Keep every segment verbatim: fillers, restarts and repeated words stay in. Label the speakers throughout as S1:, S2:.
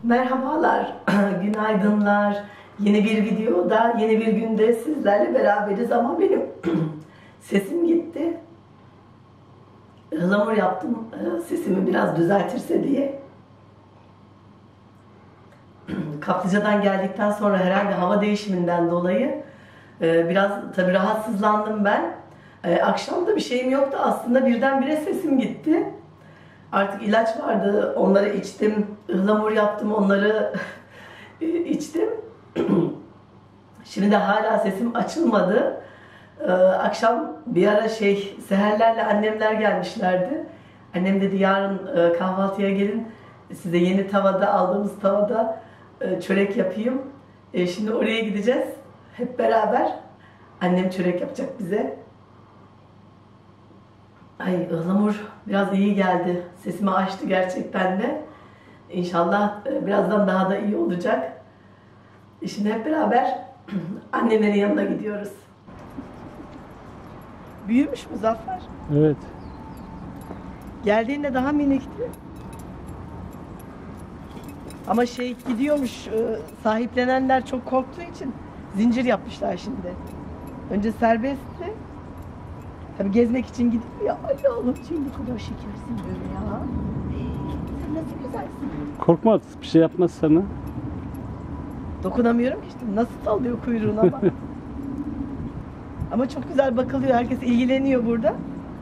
S1: Merhabalar, günaydınlar. Yeni bir videoda, yeni bir günde sizlerle beraberiz ama benim sesim gitti. Ihlamur yaptım, sesimi biraz düzeltirse diye. Kaplıcadan geldikten sonra herhalde hava değişiminden dolayı biraz tabii rahatsızlandım ben. Akşam da bir şeyim yoktu aslında, birdenbire sesim gitti. Artık ilaç vardı, onları içtim, ıhlamur yaptım, onları içtim. Şimdi de hala sesim açılmadı. Ee, akşam bir ara şey, seherlerle annemler gelmişlerdi. Annem dedi yarın e, kahvaltıya gelin, size yeni tavada, aldığımız tavada e, çörek yapayım. E, şimdi oraya gideceğiz hep beraber. Annem çörek yapacak bize. Ay, ıhlamur biraz iyi geldi. Sesimi açtı gerçekten de. İnşallah birazdan daha da iyi olacak. Şimdi hep beraber annemlerin yanına gidiyoruz. Büyümüş mü Zafer?
S2: Evet.
S1: Geldiğinde daha minikti. Ama şey gidiyormuş, sahiplenenler çok korktuğu için zincir yapmışlar şimdi. Önce serbestti. Tabii gezmek için gidip ya ay oğlum şimdi ne kadar şekersin böyle ya. Sen nasıl güzelsin.
S2: Korkma, bir şey yapmaz sana.
S1: Dokunamıyorum ki işte, nasıl sallıyor kuyruğuna bak. Ama çok güzel bakılıyor, herkes ilgileniyor burada.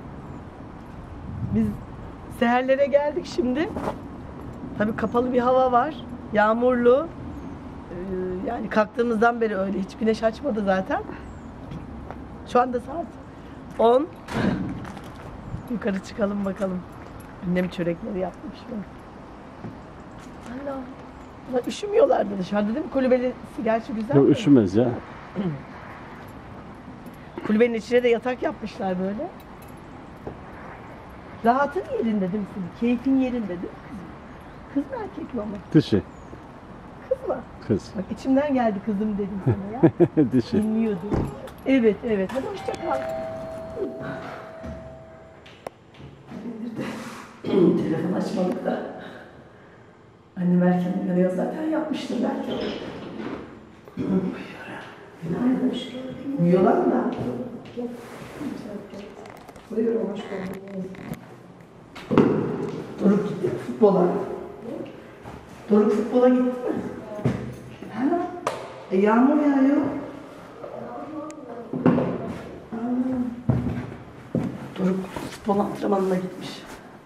S1: Biz seherlere geldik şimdi. Tabii kapalı bir hava var, yağmurlu. Ee, yani kalktığımızdan beri öyle, hiç güneş açmadı zaten. Şu anda saat on. Yukarı çıkalım bakalım. Annem çörekleri yapmış mı? Allah. Ulan üşümüyorlardı dışarıda değil mi? Kulübesi gerçi güzel.
S2: Yok,
S1: mi?
S2: üşümez ya.
S1: Kulübenin içine de yatak yapmışlar böyle. Rahatın yerinde değil mi senin? Keyfin yerinde değil mi kızım? Kız mı erkek mi ama?
S2: Dişi.
S1: Kız mı?
S2: Kız.
S1: Bak içimden geldi kızım dedim sana ya.
S2: Dişi.
S1: Dinliyordu. Evet evet. Hadi hoşça kal. Telefon açmadık da. Annem erken uyanıyor zaten, yapmıştır belki. Günaydın. Uyuyorlar mı da?
S3: Buyurun, hoş geldiniz.
S1: Doruk gitti futbola. Doruk futbola gitti mi? Ha? E, yağmur yağıyor. Aa. Doruk futbol antrenmanına gitmiş.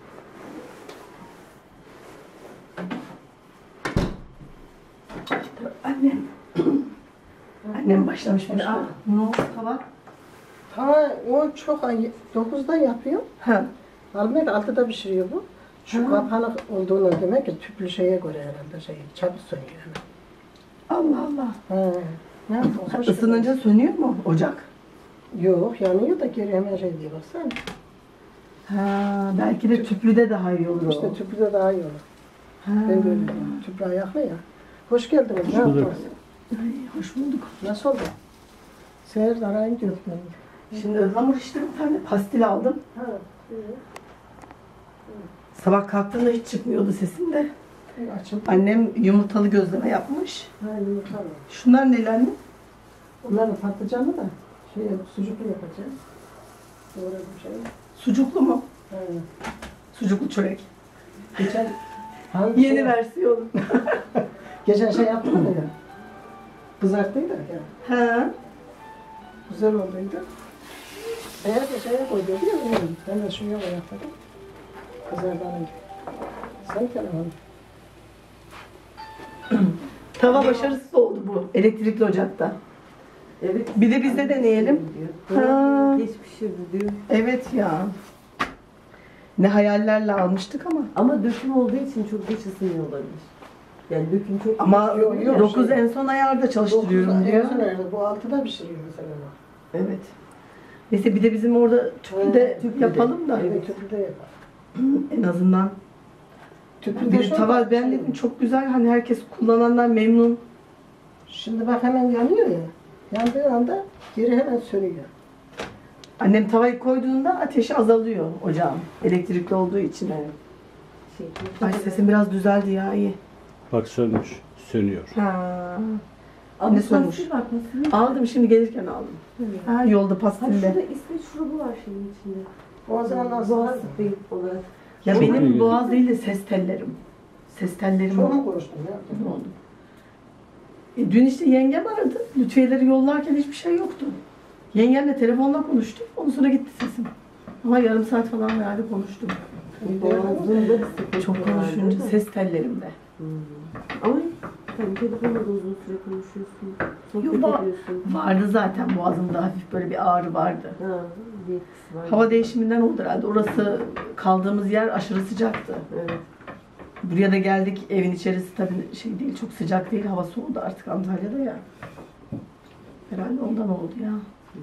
S1: Annem. Annem başlamış bir şey. Ne oldu hava?
S3: Ha, o çok ay, dokuzda yapıyor.
S1: Ha.
S3: Almayı da altıda pişiriyor bu. Şu
S1: Ha.
S3: kapanık olduğunu demek ki tüplü şeye göre herhalde şey, çabuk sönüyor yani.
S1: Allah Allah.
S3: Ha. Ne yaptın? Hoş
S1: Isınınca sönüyor mu ocak?
S3: geldin. Yok, yanıyor da geri hemen şey diye baksana.
S1: Ha, belki de tüplüde daha iyi olur o.
S3: İşte tüplü de daha iyi olur.
S1: Ha.
S3: Ben böyle diyorum. Tüplü ayaklı ya. Hoş geldiniz.
S2: Hoş
S3: Ne
S2: bulduk.
S3: yaptınız?
S1: Ay, hoş bulduk.
S3: Nasıl oldu? Seher de arayın diyor beni.
S1: Şimdi ıhlamur içtim, bir tane pastil aldım.
S3: Ha, iyi.
S1: Sabah kalktığımda hiç çıkmıyordu sesim de.
S3: İyi, açıldı.
S1: Annem yumurtalı gözleme yapmış.
S3: Ha, yumurta var.
S1: Şunlar neler mi?
S3: Onların patlıcanı da şey, sucuklu yapacağız. Doğradım şey.
S1: Sucuklu mu?
S3: Ha.
S1: Sucuklu çörek.
S3: Geçen hangi
S1: Yeni
S3: şey,
S1: versiyon.
S3: geçen şey yaptım ya. Kızarttıydı ya.
S1: Ha.
S3: Güzel olduydu. Eğer de şeye koydu diyor muyum? Ben de şunu yapmadım. Kızardanım. Sen telefonu.
S1: Tava başarısız oldu bu elektrikli ocakta.
S4: Evet.
S1: Bir de biz de deneyelim. Ha.
S4: Geç pişirdi diyor.
S1: Evet ya. Ne hayallerle almıştık ama.
S4: Ama döküm olduğu için çok geç ısınıyor olabilir. Yani döküm çok
S1: Ama
S3: Yok, yok,
S1: dokuz
S3: şey-
S1: en son ayarda çalıştırıyorum
S3: Dokuzda
S1: diyor.
S3: en son nerede? Bu altıda pişiriyor mesela.
S1: Evet. Neyse bir de bizim orada tüplüde
S3: Tüplüde.
S1: yapalım da.
S3: Evet, tüplüde yapar.
S1: En azından.
S3: Tüplüde
S1: Bir
S3: şu
S1: tava
S3: an-
S1: ben dedim çok güzel, hani herkes kullananlar memnun.
S3: Şimdi bak hemen yanıyor ya. Yandığı anda geri hemen sönüyor.
S1: Annem tavayı koyduğunda ateşi azalıyor ocağın. Elektrikli olduğu için.
S4: Şey,
S1: Ay sesim biraz düzeldi ya, iyi.
S2: Bak sönmüş. Sönüyor.
S1: Ha.
S4: Ama
S1: Ne sönmüş?
S4: pastil var, pastil.
S1: Aldım şimdi gelirken aldım.
S4: Evet.
S1: Ha yolda
S4: Ha,
S1: pastilde.
S4: şurada İsveç şurubu var şeyin içinde.
S3: Boğazına nasıl?
S4: Boğaz spreyi olarak.
S1: Ya
S2: Çok
S1: benim
S2: iyi.
S1: boğaz değil de ses tellerim. Ses tellerim
S3: Çok
S1: oldu.
S3: mu konuştun ya?
S1: Ne oldu? E, dün işte yengem aradı. Lütfiyeleri yollarken hiçbir şey yoktu. Yengemle telefonla konuştum. Ondan sonra gitti sesim. Ama yarım saat falan herhalde konuştum.
S4: Boğazında bir sıkıntı
S1: Çok
S4: var,
S1: konuşunca
S4: değil mi?
S1: ses tellerimde.
S4: Hmm. Ama tabii telefonla da uzun süre konuşuyorsun. Sohbet
S1: Yok, ba-
S4: ediyorsun.
S1: Vardı zaten boğazımda hafif böyle bir ağrı vardı.
S4: Ha, bir etkisi var.
S1: Hava değişiminden oldu herhalde. Orası kaldığımız yer aşırı sıcaktı.
S4: Evet.
S1: Buraya da geldik. Evin içerisi tabii şey değil, çok sıcak değil. Hava soğudu artık Antalya'da ya. Herhalde ondan oldu ya.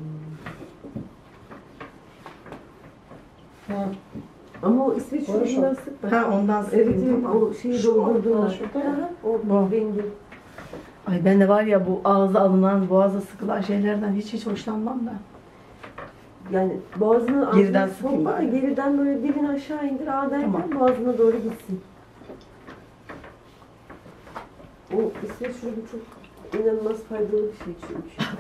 S3: Hı.
S4: Ama o İsveç
S3: Konuşun.
S4: şurubundan sık bak.
S1: Ha ondan
S4: Evet,
S1: sıkıntı
S4: evet,
S1: tamam.
S4: o şeyi
S3: Şu
S4: doldurdular.
S3: orada, şurada mı?
S4: Aha, o
S1: Bu.
S4: rengi.
S1: Ay ben de var ya bu ağza alınan, boğaza sıkılan şeylerden hiç hiç hoşlanmam da.
S4: Yani boğazını
S1: Geriden
S4: ağzına
S1: sıkayım
S4: sokma da
S1: bari.
S4: geriden böyle dilini aşağı indir. Ağ derken
S1: Tamam.
S4: boğazına doğru gitsin. O İsveç şurubu çok inanılmaz faydalı bir şey çünkü.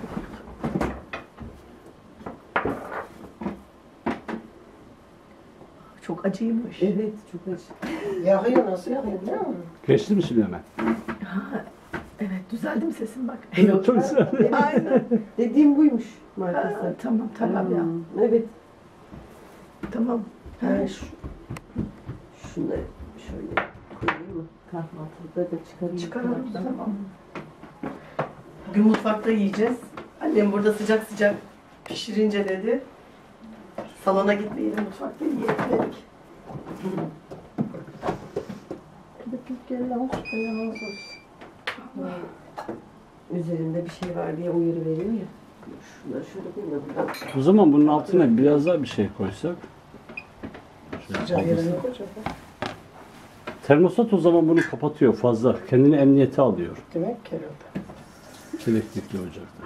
S1: Çok acıymış.
S4: Evet, çok acı.
S3: Yakıyor nasıl yakıyor biliyor musun?
S2: Geçti mi şimdi hemen?
S1: Ha, evet düzeldi mi sesim bak.
S2: Evet, çok güzel.
S1: Aynen.
S4: Dediğim buymuş
S1: Ha,
S4: markası.
S1: tamam tamam ya.
S4: Hmm, evet.
S1: Tamam. Ha,
S4: Evet.
S1: şu,
S4: Şunları şöyle koyayım mı? Kahvaltılıkları da çıkarayım.
S1: çıkaralım tamam. Bugün mutfakta yiyeceğiz. Annem burada sıcak sıcak pişirince dedi. Salona gitmeyelim, mutfakta yiyelim dedik.
S3: Gel lan şu kayağına olsun.
S4: Üzerinde bir şey var diye uyarı veriyor ya. Şunları şöyle koyayım da buradan.
S2: O zaman bunun altına biraz daha bir şey koysak. Şöyle
S3: Sıcak
S2: fazlası.
S3: yerine koyacak.
S2: Termostat o zaman bunu kapatıyor fazla. Kendini emniyete alıyor.
S3: Demek ki öyle.
S2: Elektrikli ocakta.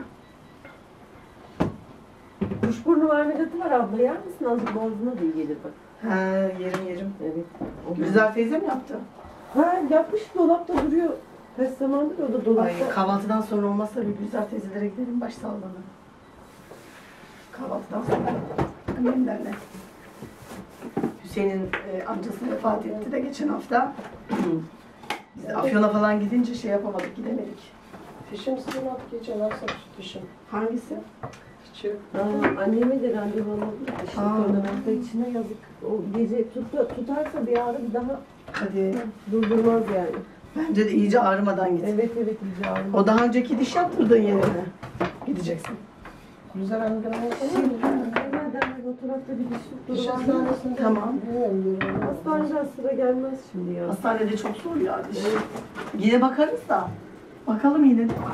S4: Kuşburnu marmelatı var abla, yer misin? Azıcık boğazına da iyi gelir bak.
S1: Ha, yerim yerim.
S4: Evet. O
S1: Gülizar teyze mi yaptı?
S4: Ha, yapmış, dolapta duruyor. Kaç zamandır o da
S1: Ay,
S4: dolapta.
S1: kahvaltıdan sonra olmazsa bir Gülizar teyzelere gidelim baş sağlığına. Kahvaltıdan sonra annemlerle. Hüseyin'in e, amcası vefat etti de geçen hafta. Biz de Afyon'a falan gidince şey yapamadık, gidemedik.
S3: Fişim sizin adı geçen nasıl fişim?
S1: Hangisi?
S3: Fişim.
S4: Aa, anneme de randevu almadım. İşte
S1: Aa.
S4: oradan hafta içine yazık. O gece tut, tutarsa bir ağrı bir daha
S1: Hadi.
S4: durdurmaz yani.
S1: Bence de iyice ağrımadan git.
S4: Evet evet iyice ağrı.
S1: O daha önceki diş yaptırdığın yerine gideceksin.
S3: Güzel anılarına koyayım mı?
S4: Nereden bir o tarafta bir diş
S3: Diş
S4: doktoru var.
S3: hastanesinde.
S1: Tamam.
S3: Bilmiyorum, yerim.
S4: Hastaneden sıra gelmez şimdi ya.
S1: Hastanede çok zor ya diş. Yine bakarız da. Bakalım yine de.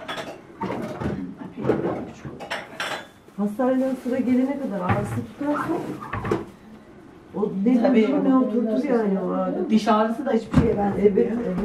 S4: Hastaneden sıra gelene kadar ağrısı tutarsa o deli
S1: Tabii.
S4: gibi ne oturtur yani o ağrı.
S1: Diş ağrısı da hiçbir şeye benzemiyor.
S4: Evet evet.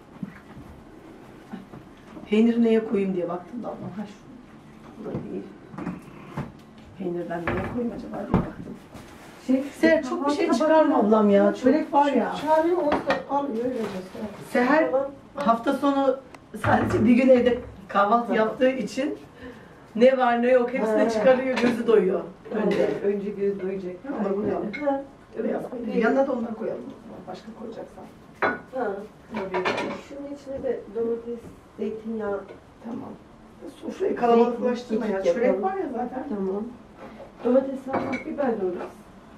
S1: Peyniri neye koyayım diye baktım da Allah'ım. Ha şu. Bu da değil. Peynirden neye koyayım acaba diye baktım.
S4: Şey,
S1: Seher çok bir şey çıkarma ablam ya. Çörek var ya.
S3: Çağırayım onu da al öylece.
S1: Seher hafta sonu sadece bir gün evde kahvaltı yaptığı için ne var ne yok hepsini
S4: Ha.
S1: çıkarıyor, gözü doyuyor.
S4: önce
S1: Önce.
S4: önce göz doyacak.
S1: Onları koyalım.
S4: Ha.
S1: Beyaz peynir. Yanına da onları koyalım. Başka koyacaksan.
S4: Ha. Şunun içine de domates, zeytinyağı.
S1: Tamam. Sofrayı kalabalıklaştırma ya.
S4: Zeytin
S1: Çörek
S4: yapalım.
S1: var ya zaten.
S4: Tamam. Domates, sarımsak, biber doğrarız.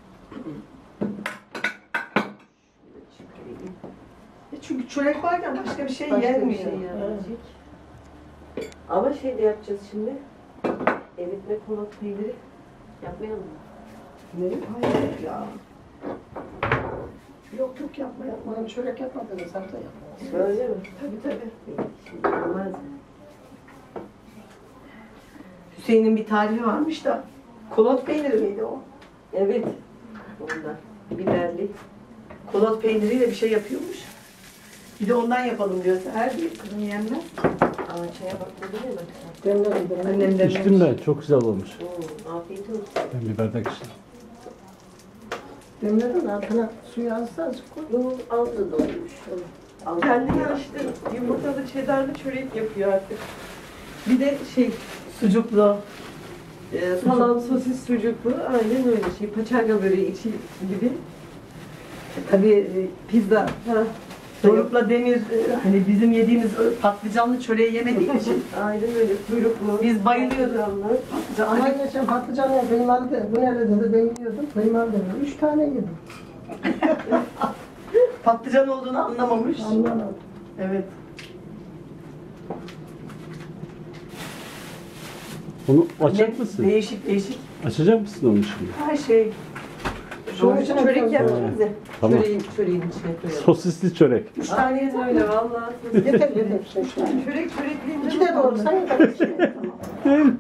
S4: Şöyle çıkarayım.
S1: E çünkü çörek varken başka bir şey
S4: Başka bir
S1: yenmiyor.
S4: şey yenmeyecek. Ama şey de yapacağız şimdi. Eritme konat peyniri yapmayalım mı?
S1: Ne? Hayır ya. Yok yok yapma yapma.
S3: Bana çörek yapmadınız, sen de yapma.
S4: Öyle mi?
S1: Tabii tabii.
S4: Şimdi olmaz mı?
S1: Hüseyin'in bir tarifi varmış da. Kolot peyniri miydi o?
S4: Evet. Ondan. Biberli.
S1: Kolot peyniriyle bir şey yapıyormuş. Bir de ondan yapalım diyor. Her bir kızım yenmez.
S4: Aa, çaya bakmadın ya bak.
S3: Demlerim demlerim.
S1: Annem demiş.
S2: İçtim ben. Çok güzel olmuş.
S4: Oo, afiyet olsun.
S2: Ben bir bardak içtim.
S3: Demlerim altına suyu azıcık azıcık koy.
S4: Bunun altı dolmuş. Kendine işte yumurtalı çedarlı çörek yapıyor artık. Bir de şey
S1: Sucuklu.
S4: e, salam, sosis, sucuklu. Aynen öyle şey. Paçanga böreği içi gibi.
S1: Tabii e,
S4: Pizza. Ha.
S1: Doruk'la Demir e, hani bizim yediğimiz ö- patlıcanlı çöreği yemediği için
S4: Aynen öyle. Kuyruklu.
S1: biz bayılıyorduk.
S4: Patlıcanlı.
S3: Ama geçen patlıcan ya kıymalı bu nerede dedi ben yiyordum kıymalı dedi. Üç tane yedim.
S1: Patlıcan olduğunu anlamamış.
S3: Anlamadım.
S1: Evet.
S2: Onu açacak
S1: Ne-
S2: mısın?
S1: Değişik değişik
S2: Açacak mısın onu şimdi?
S1: her şey.
S3: Şunun içine
S4: Çörek
S3: koyalım.
S4: yapacağız ya.
S2: Tamam.
S4: Çöreğin, çöreğin içine koyalım.
S2: Sosisli çörek.
S1: Üç tane yedim.
S4: Öyle valla.
S3: Yeter yeter. Üç tane.
S4: Çörek çörekliğinde
S3: İki de doğursan yeter.
S1: Tamam.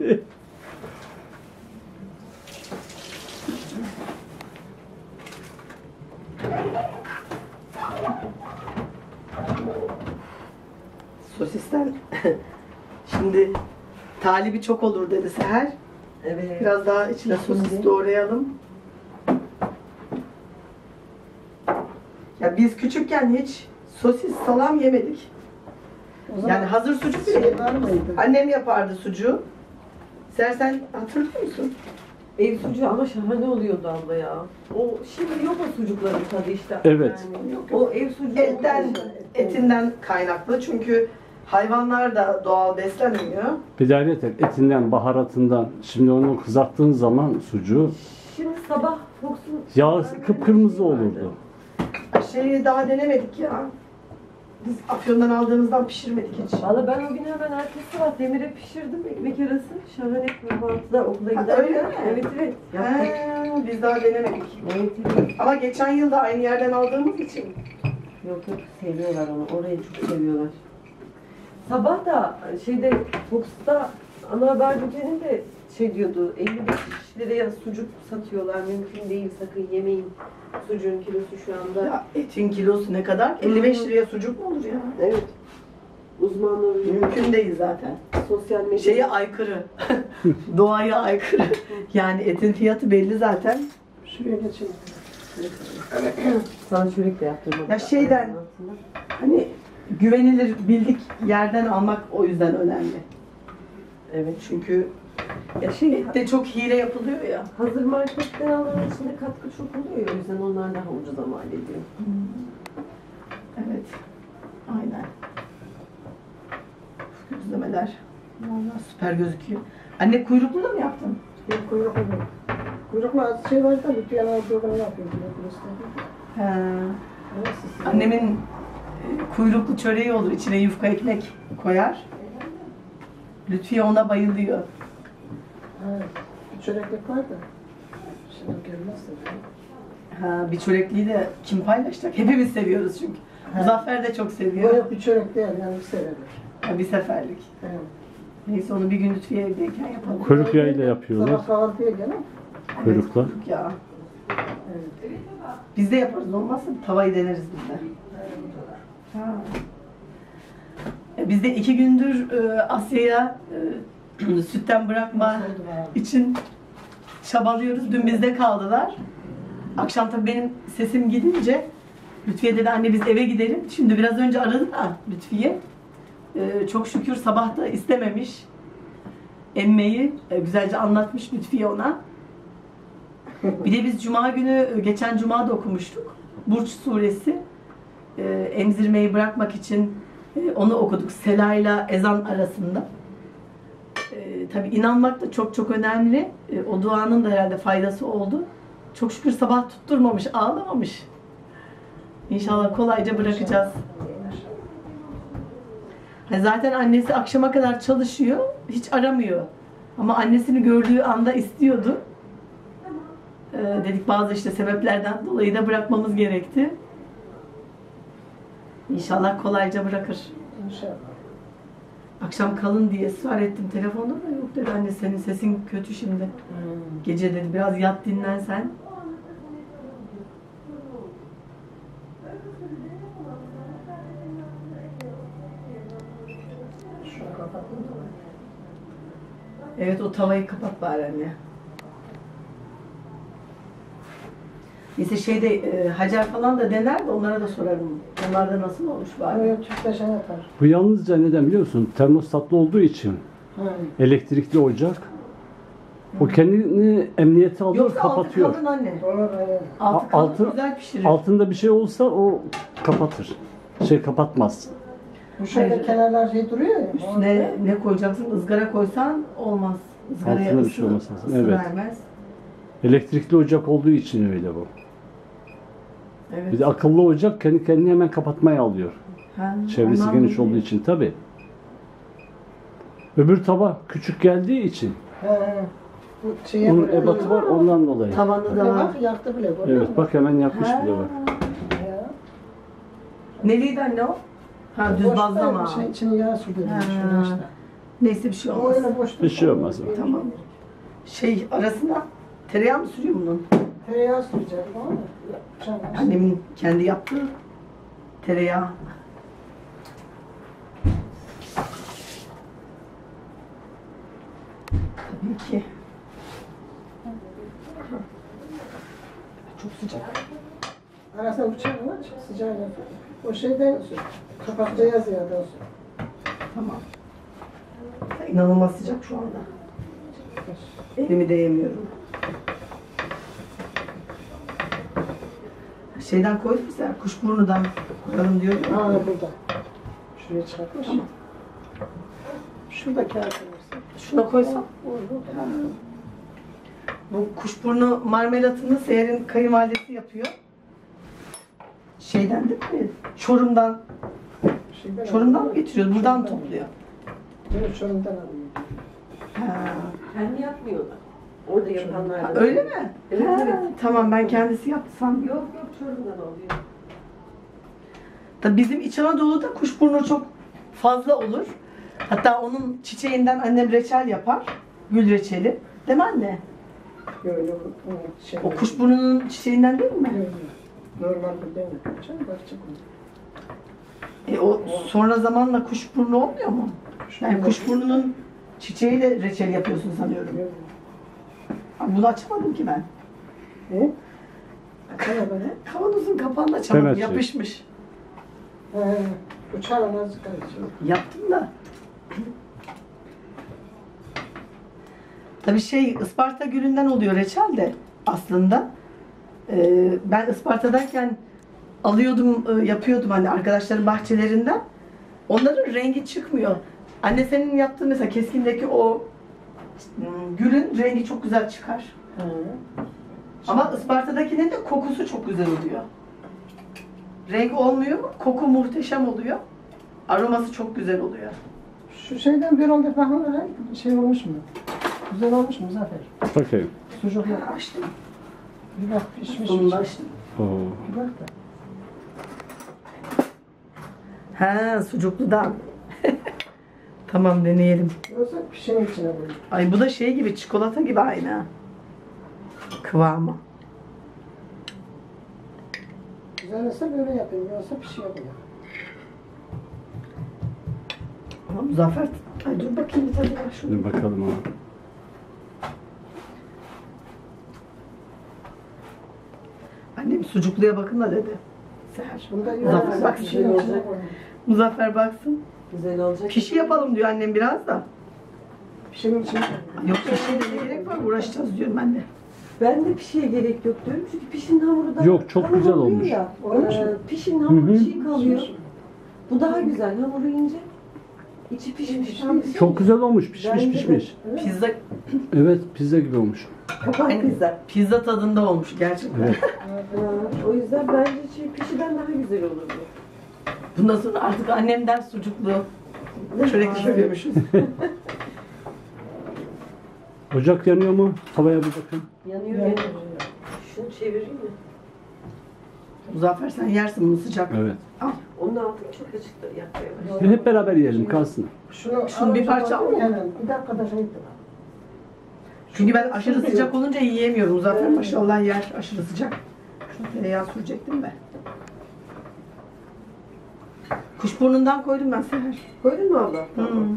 S1: Sosisten şimdi talibi çok olur dedi Seher.
S4: Evet.
S1: Biraz daha içine sosis doğrayalım. Ya biz küçükken hiç sosis salam yemedik.
S3: O zaman
S1: Yani hazır sucuk bile
S3: şey
S1: yemedik.
S3: var mıydı?
S1: Annem yapardı sucuğu. Ser sen hatırlıyor musun?
S4: Ev sucuğu ama şahane oluyordu abla ya. O şimdi yok o sucukların tadı işte.
S2: Evet.
S4: Yani, o ev sucuğu
S1: Etten,
S4: olmuyor.
S1: etinden kaynaklı çünkü hayvanlar da doğal beslenmiyor.
S2: Bir de ayrıca etinden, baharatından. Şimdi onu kızarttığın zaman sucuğu
S4: Şimdi sabah Fox'un
S2: yağı kıpkırmızı olurdu.
S1: Şeyi daha denemedik ya. Biz Afyon'dan aldığımızdan pişirmedik hiç.
S4: Valla ben o gün hemen ertesi sabah demire pişirdim ekmek arası. Şahane kahvaltıda okula
S1: Ha,
S4: giderken.
S1: öyle mi?
S4: Evet evet. Yaptık.
S1: Ha, biz daha denemedik.
S4: Evet, evet.
S1: Ama geçen yıl da aynı yerden aldığımız için.
S4: Yok yok seviyorlar onu. Orayı çok seviyorlar. Sabah da şeyde Fox'ta ana haber bülteninde de şey diyordu. elli beş liraya sucuk satıyorlar. Mümkün değil sakın yemeyin. Sucuğun kilosu şu anda.
S1: Ya etin kilosu ne kadar? elli beş liraya sucuk mu olur ya?
S4: Evet. Uzmanlar
S1: Mümkün değil zaten.
S4: sosyal medya.
S1: Şeye aykırı. Doğaya aykırı. Yani etin fiyatı belli zaten.
S3: Şuraya geçelim.
S4: Sana çörek de yaptırmadım.
S1: Ya şeyden- Hani güvenilir bildik yerden almak o yüzden önemli.
S4: Evet.
S1: Çünkü ya şey ette çok hile yapılıyor ya.
S4: Hazır marketten alınan içinde katkı çok oluyor. O yüzden onlar daha ucuza mal ediyor.
S1: Evet. Aynen. Gözlemeler. Vallahi süper gözüküyor. Anne kuyruklu da mı yaptın?
S3: Bir kuyruk olur. Kuyruklu az şey var da bir yana olduğunu yapıyor.
S1: He. Annemin e, kuyruklu çöreği olur. İçine yufka ekmek koyar. Lütfiye ona bayılıyor.
S3: Evet. Bir çöreklik var da. Şimdi gelmez de.
S1: Ha, bir çörekliği de kim paylaşacak? Hepimiz seviyoruz çünkü.
S3: He.
S1: Muzaffer de çok
S3: Bu
S1: seviyor.
S3: hep bir çörek değil yani bir severim.
S1: Ha, bir seferlik.
S3: Evet.
S1: Neyse onu bir gün Lütfiye evdeyken yapalım.
S2: Kuyruk yağıyla yapıyorlar.
S3: Sabah kahvaltıya gelin.
S2: Kuyrukla.
S1: Evet, kuyruk yağı.
S3: Evet.
S1: Biz de yaparız olmazsa tavayı deneriz biz de. Ha. E, Biz de iki gündür e, Asya'ya e, sütten bırakma
S3: Nasıl oldu bana?
S1: için çabalıyoruz. Dün bizde kaldılar. Akşam tabii benim sesim gidince Lütfiye dedi anne biz eve gidelim. Şimdi biraz önce aradı da Lütfiye. E, çok şükür sabah da istememiş. Emmeyi e, güzelce anlatmış Lütfiye ona. Bir de biz Cuma günü, geçen Cuma da okumuştuk. Burç suresi. E, emzirmeyi bırakmak için e, onu okuduk. Selayla ezan arasında. E, tabii inanmak da çok çok önemli. E, o duanın da herhalde faydası oldu. Çok şükür sabah tutturmamış, ağlamamış. İnşallah kolayca bırakacağız. Ha, zaten annesi akşama kadar çalışıyor, hiç aramıyor. Ama annesini gördüğü anda istiyordu. Ee, dedik bazı işte sebeplerden dolayı da bırakmamız gerekti. İnşallah kolayca bırakır.
S3: İnşallah.
S1: Akşam kalın diye ısrar ettim telefonda da yok dedi anne senin sesin kötü şimdi. Gece dedi biraz yat dinlen sen.
S3: Şunu kapattım da.
S1: Evet o tavayı kapat bari anne. Neyse şeyde e, Hacer falan da dener de onlara da sorarım. Onlar da nasıl olmuş bari.
S3: Böyle Türk'te şey yapar.
S2: Bu yalnızca neden biliyor musun? Termostatlı olduğu için.
S3: Ha.
S2: Elektrikli ocak. O kendini emniyete alıyor,
S1: Yoksa altı
S2: kapatıyor.
S1: kalın anne.
S3: Doğru, aynen.
S1: Altı kalın
S2: Altı-
S1: güzel pişirir.
S2: Altında bir şey olsa o kapatır. Şey kapatmaz.
S3: Bu şöyle
S1: Hayır.
S3: kenarlar şey duruyor ya.
S1: Üstüne ne koyacaksın? Izgara koysan olmaz. Izgaraya
S2: Altında bir
S1: ısı-
S2: şey olması lazım.
S1: ısı
S2: Evet.
S1: vermez.
S2: Elektrikli ocak olduğu için öyle bu.
S1: Evet.
S2: Bir de akıllı ocak kendi kendini hemen kapatmaya alıyor.
S1: Ha,
S2: Çevresi
S1: ondan
S2: geniş
S1: dolayı.
S2: olduğu için tabi. Öbür tava küçük geldiği için
S3: He he. Bu şeye
S2: onun
S3: böyle-
S2: ebatı var ondan dolayı.
S1: Tavanda
S3: Böyle
S1: da var.
S3: bak yaktı bile. görüyor
S2: Evet
S3: musun?
S2: bak hemen yakmış
S1: Ha.
S2: bile bak.
S3: Ya.
S1: Neliydi anne o? Ha düz
S3: Boşta
S1: bazlama.
S3: Şey, içine yağ sürdü.
S1: Ha.
S3: Şurada işte.
S1: Neyse bir şey
S3: O
S1: olmaz.
S3: öyle boşta.
S2: Bir şey olmaz.
S1: Tamam. Şey arasına tereyağı mı sürüyor bunun?
S3: Tereyağı süreceğim ama da. Canım.
S1: Annemin kendi yaptığı tereyağı. Tabii ki. Çok sıcak.
S3: Arasına bıçağını aç, sıcağıyla. O şeyden sür. Kapakta yazıyor da sür.
S1: Tamam. İnanılmaz sıcak şu anda. Elimi değemiyorum. Şeyden koyduk mu sen? Kuşburnudan koyalım diyor.
S3: Ha burada. Şuraya çıkartmış. Şurada kağıt olursa.
S1: Şuna koysam.
S3: Olur.
S1: Bu kuşburnu marmelatını Seher'in kayınvalidesi yapıyor. Şeyden değil mi? Çorum'dan.
S3: Şeyden
S1: Çorum'dan mı
S3: alıyor.
S1: getiriyor? Buradan
S3: Çorum'dan.
S1: topluyor.
S3: Böyle Çorum'dan alıyor.
S1: Ha.
S4: Kendi yapmıyorlar. Orada yapanlar
S1: Ha,
S4: da.
S1: öyle mi?
S4: Evet,
S1: Ha,
S4: evet.
S1: Tamam ben kendisi yaptı sandım.
S4: Yok yok Çorum'dan alıyor.
S1: Tabii bizim İç Anadolu'da kuşburnu çok fazla olur. Hatta onun çiçeğinden annem reçel yapar. Gül reçeli. Değil mi anne?
S3: Böyle o şey.
S1: O kuşburnunun çiçeğinden değil mi?
S3: Böyle. Normal bir değil mi? Canım bakacak onu.
S1: E o sonra zamanla kuşburnu olmuyor mu? Yani kuşburnunun çiçeğiyle reçel yapıyorsun sanıyorum.
S3: Böyle.
S1: Ama bunu açamadım ki ben.
S3: Ne? Açana böyle.
S1: Kavanozun kapağını açamadım.
S2: Evet,
S1: Yapışmış.
S3: He. Uçağın azıcık karışıyor.
S1: Yaptım da. Tabii şey Isparta gülünden oluyor reçel de aslında. Ee, ben Isparta'dayken alıyordum, e, yapıyordum hani arkadaşların bahçelerinden. Onların rengi çıkmıyor. Anne senin yaptığın mesela keskindeki o hmm, gülün rengi çok güzel çıkar.
S3: He.
S1: Ama Isparta'dakinin de kokusu çok güzel oluyor. Renk olmuyor, koku muhteşem oluyor. Aroması çok güzel oluyor.
S3: Şu şeyden bir oldu bakın şey olmuş mu? Güzel olmuş mu Zafer?
S2: Bakayım.
S3: Sucuklu.
S1: Açtım.
S3: Bir bak pişmiş mi?
S1: Sonunda açtım.
S2: Oo.
S3: Bir bak da.
S1: He, sucukludan. Tamam deneyelim.
S3: Yoksa pişinin içine koy.
S1: Ay bu da şey gibi, çikolata gibi aynı. Kıvamı.
S3: Güzel olsa böyle yapayım. Yoksa pişiyor bu ya.
S1: Ama Muzaffer, ay dur bakayım bir tadına şunu.
S2: Dur bakalım ama.
S1: Annem sucukluya bakın da dedi. Seher.
S3: Bunda
S1: Muzaffer
S3: yoksa
S1: baksın.
S3: pişinin içine koy.
S1: Muzaffer baksın.
S4: Güzel olacak.
S1: Pişi yapalım diyor annem biraz da.
S3: Pişinin içine koy.
S1: Yok pişi de ne gerek var, uğraşacağız diyorum ben de.
S4: Ben de pişiye gerek yok diyorum çünkü pişinin hamuru da
S2: Yok, çok
S4: hamur
S2: güzel
S4: oluyor
S2: olmuş.
S4: Ya.
S3: Olmuş mu?
S4: Ee, pişinin hamuru
S2: Hı hı.
S4: çiğ kalıyor. Bu daha güzel. Hamuru ince. İçi pişmiş. Tam bir
S2: Çok güzel olmuş. Pişmiş
S4: Bence de.
S2: pişmiş.
S1: Pizza,
S2: Evet pizza gibi olmuş.
S4: Kapak pizza.
S1: pizza tadında olmuş gerçekten.
S2: Evet.
S4: Ha, o yüzden bence çiğ pişiden daha güzel olur bu.
S1: Bundan sonra artık annemden sucuklu çörek yapıyormuşuz.
S2: Ocak yanıyor mu? Havaya bir bakın.
S4: Yanıyor
S3: Yani,
S4: yanıyor. Şunu çevireyim mi?
S1: Muzaffer sen yersin bunu sıcak.
S2: Evet.
S1: Al.
S4: Onun altını çok açıkta yakmaya başladı.
S2: Bir hep beraber yiyelim kalsın.
S3: Şunu,
S1: Şunu bir parça al.
S3: Hemen bir dakikada şey etti.
S1: Çünkü ben aşırı sıcak olunca yiyemiyorum. Muzaffer maşallah yer aşırı sıcak. Şunu tereyağı sürecektim de. Kuşburnundan koydum ben Seher.
S4: Koydun mu abla? Tamam.
S1: Hmm.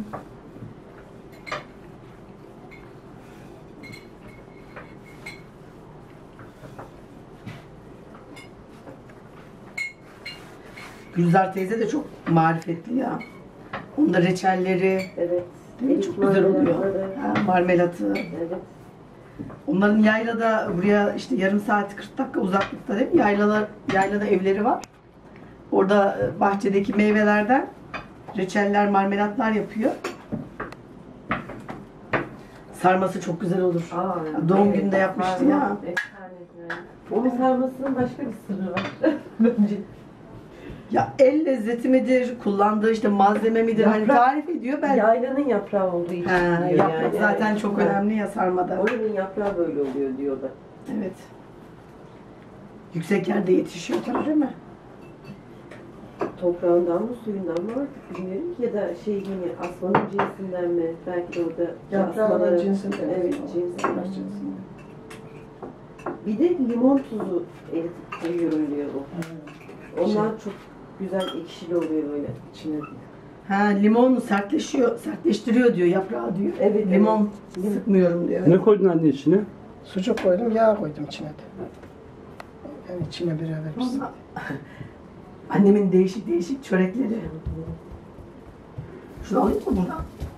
S1: Gülzar teyze de çok marifetli ya. Onda reçelleri
S4: Evet.
S1: değil mi? Çok güzel oluyor.
S4: Marmelatları.
S1: Ha, marmelatı.
S4: Evet.
S1: Onların yaylada buraya işte yarım saat kırk dakika uzaklıkta değil mi? Yaylalar, yaylada evleri var. Orada e, bahçedeki meyvelerden reçeller, marmelatlar yapıyor. Sarması çok güzel olur.
S4: Aa,
S1: Doğum
S4: evet,
S1: gününde yapmıştı
S4: sarma,
S1: ya.
S4: efsane yani. Onun sarmasının başka bir sırrı var. Bence.
S1: Ya el lezzeti midir, kullandığı işte malzeme midir? Hani
S4: Yaprak-
S1: tarif ediyor ben.
S4: Yaylanın yaprağı olduğu için.
S1: Ha,
S4: diyor
S1: yaprak
S4: yani.
S1: zaten
S4: Evet.
S1: çok
S4: Ha.
S1: önemli ya sarmada.
S4: Oranın yaprağı böyle oluyor diyorlar.
S1: Evet. Yüksek yerde yetişiyor tabii değil mi?
S4: Toprağından mı suyundan mı artık bilmiyorum ki, ya da şey hani asmanın cinsinden mi? Belki de orada
S3: Yaprağı da
S4: asmaları-
S3: cinsinden.
S4: Evet,
S3: Yaş
S4: cinsinden.
S3: cinsinden.
S4: Bir de limon tuzu eritip koyuyorum diyor o. Onlar çok güzel ekşili oluyor böyle içine.
S1: Ha, limon sertleşiyor, sertleştiriyor diyor yaprağı diyor.
S4: Evet,
S1: Limon
S4: evet.
S1: sıkmıyorum diyor.
S2: Ne koydun anne içine?
S3: Sucuk koydum, yağ koydum içine de. Yani içine beraber pişsin.
S1: Annemin değişik değişik çörekleri. Şunu alayım mı buradan?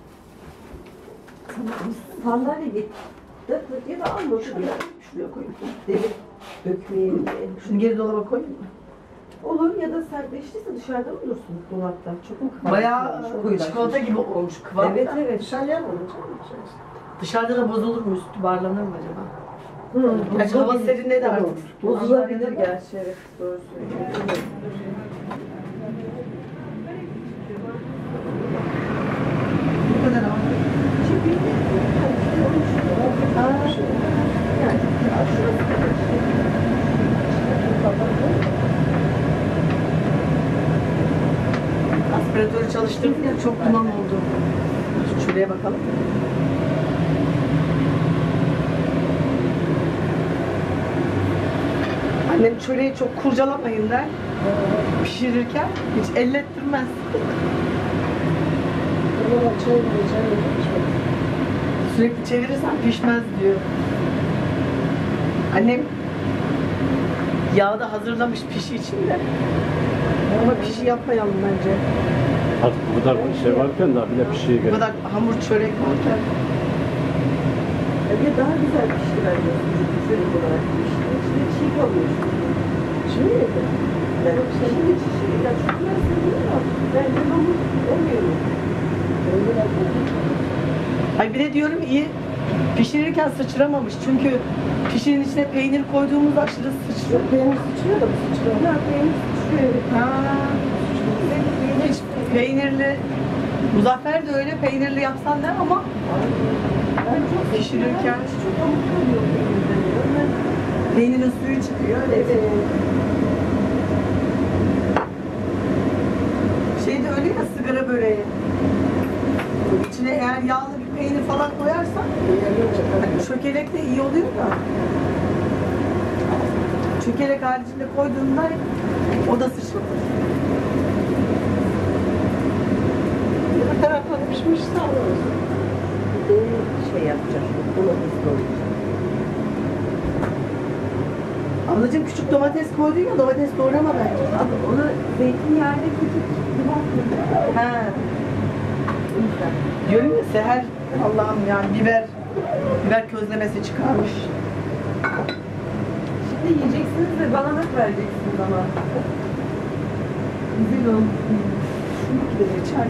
S4: Sandalye git. Dık dık ya da alma şuraya.
S1: Şuraya koyayım.
S4: Delip dökmeyelim diye.
S1: Şunu geri dolaba koyayım mı?
S4: Olur, ya da sertleştiyse dışarıda mı dursun dolapta? Çok mu kıvamlı?
S1: Bayağı
S4: Çok koyulaşmış.
S1: çikolata gibi olmuş kıvam.
S4: Evet evet.
S3: Dışarı yer mi olacak?
S1: Dışarıda da bozulur mu? Üstü barlanır mı acaba?
S4: Hı,
S1: Gerçi hava serinledi
S4: Olur.
S1: artık.
S4: Bozulabilir gerçi, evet. Doğru söylüyorsun.
S1: Bu kadar ama. Aspiratörü çalıştırdık ya, çok duman oldu. Şuraya bakalım. Annem çöreği çok kurcalamayın der. Pişirirken hiç ellettirmez.
S3: Ona çay koyacağım.
S1: Sürekli çevirirsen pişmez diyor. Annem yağda hazırlamış pişi için de. Ama pişi yapmayalım bence.
S2: Artık bu kadar şey varken daha bile bir şey
S1: Bu
S2: gerek.
S1: kadar hamur çörek varken.
S4: Bir de daha güzel pişti bence. Çörek olarak pişti. İçinde çiğ kalıyor.
S3: Şimdi mi?
S4: Ben şimdi çiğ, ya çok güzel seviyorum ama bence hamur olmuyor mu?
S1: Ay bir de diyorum iyi pişirirken sıçramamış. Çünkü pişirin içine peynir koyduğumuz aşırı sıçrıyor.
S3: Yok peynir sıçrıyor da bu sıçrıyor.
S4: Ya peynir sıçrıyor.
S1: Ha. Hiç peynirli, Muzaffer de öyle peynirli yapsan der ama
S4: Ben çok
S1: pişirirken
S4: çok hamur oluyor peynirden ya. Ben
S1: peynirin suyu çıkıyor.
S4: evet.
S1: Şey de öyle ya, sigara böreği. İçine eğer yağlı bir peynir falan koyarsan hani çökelek de iyi oluyor da. Çökelek haricinde koyduğunda o da sıçratır.
S3: Bir taraftan pişmiş sağlıyoruz.
S4: Bir de şey yapacağım. Domates koyacağım.
S1: Ablacığım küçük domates koydun ya, domates doğrama bence.
S4: Abi onu zeytinyağıyla küçük limon koyacağım.
S1: He. Diyorum ya Seher, Allah'ım yani biber, biber közlemesi çıkarmış.
S4: Şimdi yiyeceksiniz ve bana hak vereceksiniz ama. Güzel oldu.
S1: Şunu bir de reçel.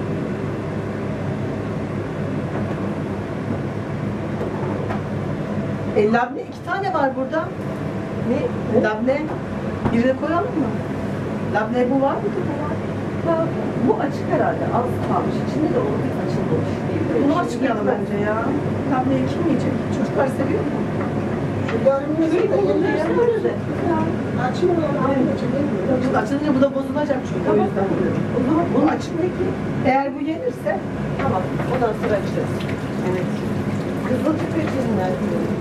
S1: E, labne iki tane var burada.
S4: Ne?
S1: Labne birine koyalım mı? Labne bu var mı? Bu var.
S4: Ha, bu açık herhalde. Az kalmış. İçinde de onun açılmış.
S1: Bunu açmayalım bence ya. Labneyi kim yiyecek? Çocuklar seviyor mu?
S3: Şu yarımını
S4: Öyle.
S3: açma onu.
S1: Şimdi açılınca bu da bozulacak çünkü o yüzden.
S4: O zaman
S1: Bunu açın peki. Eğer bu yenirse
S4: tamam. Ondan sonra açacağız.
S1: evet.
S4: Kızılcık reçelinden koyuyoruz.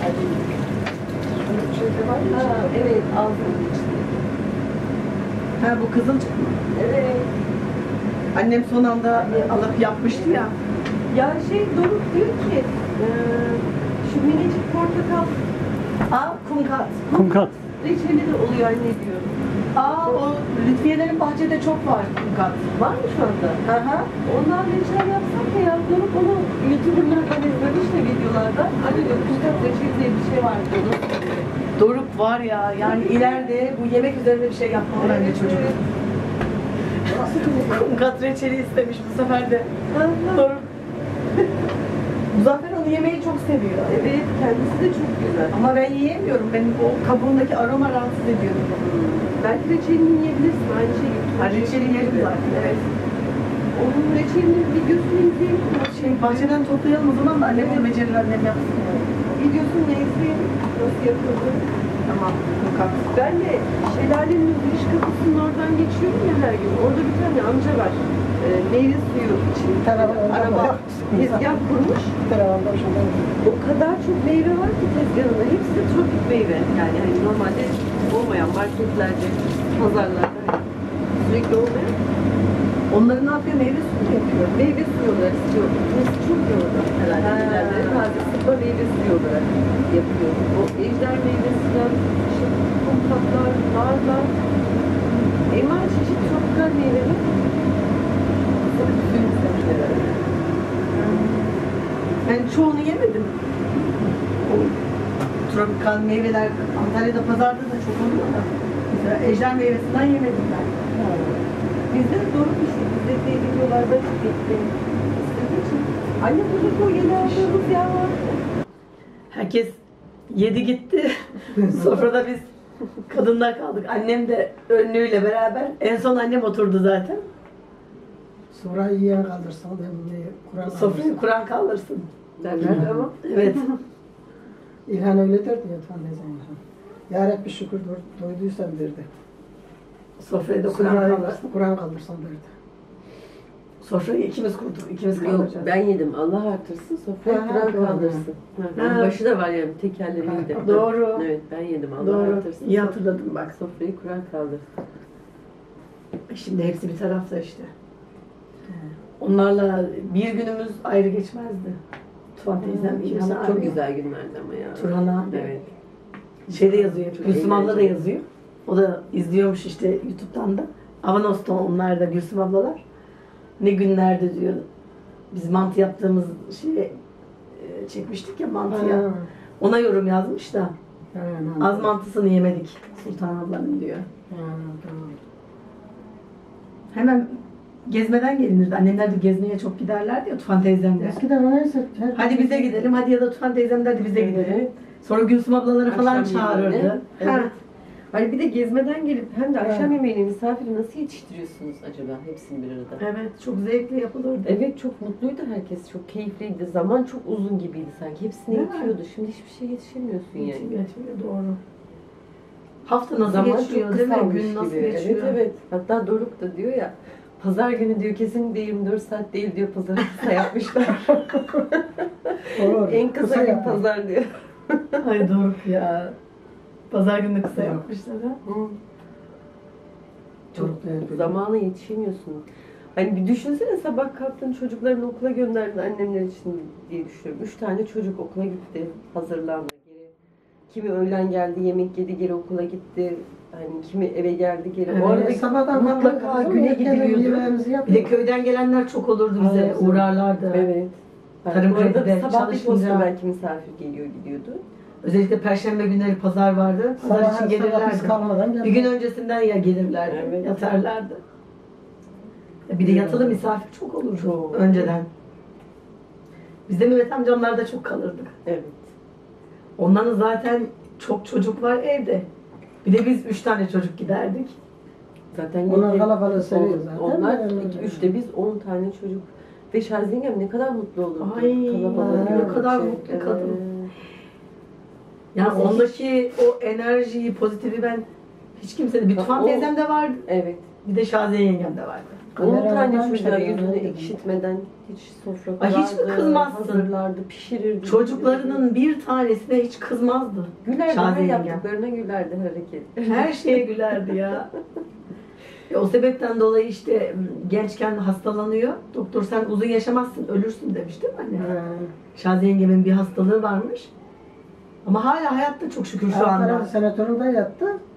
S3: Şeyde var
S4: Ha,
S3: ya.
S4: evet. Aldım içinde.
S1: Ha bu kızılcık mı?
S4: Evet.
S1: Annem son anda alıp yapmıştı ya.
S4: Ya şey Doruk diyor ki e, şu minicik portakal
S1: Aa kumkat.
S2: Kumkat.
S4: reçeli de oluyor anne diyor.
S1: Aa, o Lütfiyelerin bahçede çok var kat.
S4: Var mı şu anda?
S1: Hı hı.
S4: Ondan reçel yapsak da ya. Doruk onu YouTuber'lardan izlemiş de videolarda. Hani öküzler reçel diye bir şey vardı. Onu söyledi.
S1: Doruk var ya, yani ileride bu yemek üzerine bir şey yapmalı bence çocuk.
S3: Nasıl bir
S1: Kumkat reçeli istemiş bu sefer de. Doruk. Muzaffer onu yemeyi çok seviyor.
S4: Evet, kendisi de çok güzel.
S1: Ama ben yiyemiyorum. Benim o kabuğundaki aroma rahatsız ediyor.
S4: Belki reçelini yiyebilirsin. Aynı şey gibi.
S1: Ha, reçeli yerim zaten. Evet.
S4: Onun reçelinin videosunu izleyelim.
S1: Şey, bahçeden toplayalım o zaman da annem de becerir, annem yapsın.
S4: Videosunu izleyelim. Nasıl yapıldı?
S1: Tamam. Kumkat.
S4: Ben de şelalenin giriş kapısının oradan geçiyorum ya her gün. Orada bir tane amca var. E, meyve suyu için
S3: Tarafa-
S4: araba tezgah kurmuş.
S3: tarafında şurada.
S4: O kadar çok meyve var ki tezgahında. Hepsi de tropik meyve. Yani hani normalde olmayan marketlerde, pazarlarda sürekli olmayan
S1: Onları ne yapıyor? Meyve suyu mu yapıyor?
S4: meyve suyu olarak istiyor. Burası çok yoğun herhalde.
S1: Ha.
S4: Genelde taze sıkma meyve suyu olarak yapıyor. O ejder meyvesinden, işte kumkatlar, narlar, envai çeşit tropikal meyveler.
S1: Ben çoğunu yemedim. O tropikal meyveler Antalya'da pazarda da çok oluyor da. Mesela ejder meyvesinden yemedim ben.
S4: Bizde de doğru bir şey. Bizde de videolarda çok etkilemek istediği için. Anne burada o yeni aldığımız yer var.
S1: Herkes yedi gitti. Sofrada biz kadınlar kaldık. Annem de önlüğüyle beraber. En son annem oturdu zaten.
S3: Sonra yiyen kaldırsan ben de Kur'an
S1: Sofrayı
S3: kaldırsın.
S1: Kur'an kaldırsın.
S4: Derler ama.
S1: Evet.
S3: İlhan öyle derdi ya tam ne zaman. Ya Rabbi şükür do- doyduysan derdi.
S1: Sofrayı da Kur'an
S3: Kur'an
S1: kaldırsın.
S3: Kur'an kaldırsan derdi.
S1: Sofrayı ikimiz kurduk. İkimiz
S4: Yok
S1: kaldıracağız.
S4: ben yedim. Allah artırsın. Sofrayı
S3: Ha,
S4: Kur'an
S3: doğru.
S4: kaldırsın. Ha,
S1: Ha.
S4: Başı da var yani. Tekerleri de.
S1: Doğru.
S4: Evet ben yedim. Allah
S1: Doğru.
S4: artırsın.
S1: İyi hatırladın bak.
S4: Sofrayı Kur'an kaldırsın.
S1: Şimdi hepsi bir tarafta işte. Onlarla bir günümüz ayrı geçmezdi. Tuğan teyzem, İlhan abi.
S4: Çok güzel günlerdi ama ya.
S1: Turhan abi.
S4: Evet.
S1: Şeyde yazıyor,
S4: Çok
S1: Gülsüm abla da
S4: eğlenceli.
S1: yazıyor. O da izliyormuş işte YouTube'dan da. Avanos'ta onlar da Gülsüm ablalar. Ne günlerde diyor. Biz mantı yaptığımız şeyi e, çekmiştik ya mantıya.
S3: Ha,
S1: Ona yorum yazmış da.
S3: ha, ha.
S1: Az mantısını yemedik Sultan ablanın diyor.
S3: Ha, tamam.
S1: Hemen gezmeden gelinirdi. Annemler de gezmeye çok giderlerdi ya Tufan teyzem de.
S3: Eskiden neyse. her-
S1: Hadi bize gidelim, hadi ya da Tufan teyzem de hadi bize
S4: Evet.
S1: gidelim. Sonra Gülsüm ablaları falan
S4: Akşam
S1: çağırırdı.
S4: yemeğine.
S1: Ha.
S4: Evet. Hani bir de gezmeden gelip hem de akşam
S3: Evet.
S4: yemeğine misafiri nasıl yetiştiriyorsunuz acaba hepsini bir arada?
S1: Evet, çok zevkli yapılırdı.
S4: Evet çok mutluydu herkes. Çok keyifliydi. Zaman çok uzun gibiydi sanki. Hepsine
S1: Değil mi?
S4: yetiyordu. Şimdi hiçbir şey yetişemiyorsun yani.
S1: Geçmiyor, geçmiyor, doğru. Hafta nasıl
S4: Zaman
S1: geçiyor
S4: çok
S1: değil mi?
S4: kısalmış
S1: Gün nasıl
S4: gibi.
S1: geçiyor?
S4: Evet evet. Hatta Doruk da diyor ya pazar günü diyor kesinlikle yirmi dört saat değil diyor pazarı kısa yapmışlar.
S3: Doğru.
S4: En kısa gün
S3: yapma.
S4: pazar diyor.
S1: Ay Doruk ya. Pazar günü kısa yapmışlar ha.
S3: Çok değerli.
S4: Zamana yetişemiyorsun. Hani bir düşünsene sabah kalktın çocuklarını okula gönderdin annemler için diye düşünüyorum. Üç tane çocuk okula gitti, hazırlandı geri. Kimi öğlen geldi, yemek yedi, geri okula gitti. Hani kimi eve geldi geri.
S1: Evet,
S4: O arada
S3: sabahdan
S1: mutlaka
S3: kalkıyoruz,
S1: güne
S3: erkenden
S1: gidiliyordu.
S3: yemeğimizi
S1: Bir de
S3: yapıyoruz.
S1: köyden gelenler çok olurdu bize,
S3: Evet.
S1: uğrarlardı.
S4: evet.
S1: Tarım
S4: Bu arada
S1: kredide
S4: sabah bir posta
S1: çalışınca-
S4: belki misafir geliyor gidiyordu.
S1: Özellikle perşembe günleri pazar vardı. Pazar
S3: Sabah-
S1: için
S3: sabah biz
S1: gelirlerdi.
S3: kalmadan
S1: Bir
S3: geldik.
S1: gün öncesinden ya gelirlerdi,
S4: Evet.
S1: yatarlardı. Bir de yatılı misafir çok olurdu
S4: Çok.
S1: önceden. Biz de Mehmet amcamlarda çok kalırdık.
S4: Evet.
S1: Onların zaten çok çocuk var evde. Bir de biz üç tane çocuk giderdik.
S4: Zaten
S3: Onlar
S4: yedi-
S3: kalabalığı seviyor
S4: on-
S3: zaten.
S4: Onlar
S3: Evet.
S4: iki, üçte biz on tane çocuk. Ve Şazlingem ne kadar mutlu olurdu.
S1: Ay,
S4: kalabalığı
S1: ne
S4: gördükçe.
S1: kadar mutlu kadın.
S4: Evet.
S1: Yani
S4: Mesela
S1: ondaki o enerjiyi, pozitifi ben hiç kimsede, bir
S4: Bak,
S1: Tufan
S4: o-
S1: teyzem de vardı,
S4: Evet.
S1: bir de Şaziye yengem de vardı.
S4: on
S3: Kamera
S4: tane
S3: varmış
S4: çocuğa
S3: tabii,
S4: yüzünü
S3: öyle.
S4: ekşitmeden hiç sofra
S1: Ay,
S4: kurardı,
S1: hiç mi kızmazsın?
S4: hazırlardı, pişirirdi.
S1: Çocuklarının bir tanesine hiç kızmazdı.
S4: gülerdi, her
S1: Şaziye yengem.
S4: yaptıklarına gülerdi hareket.
S1: Her şeye gülerdi ya. E, o sebepten dolayı işte gençken hastalanıyor. Doktor sen uzun yaşamazsın, ölürsün demiş değil mi anne?
S3: Ha.
S1: Şaziye yengemin bir hastalığı varmış. Ama hala hayatta çok şükür şu
S3: Ankara
S1: anda.
S3: senatöründe yattı.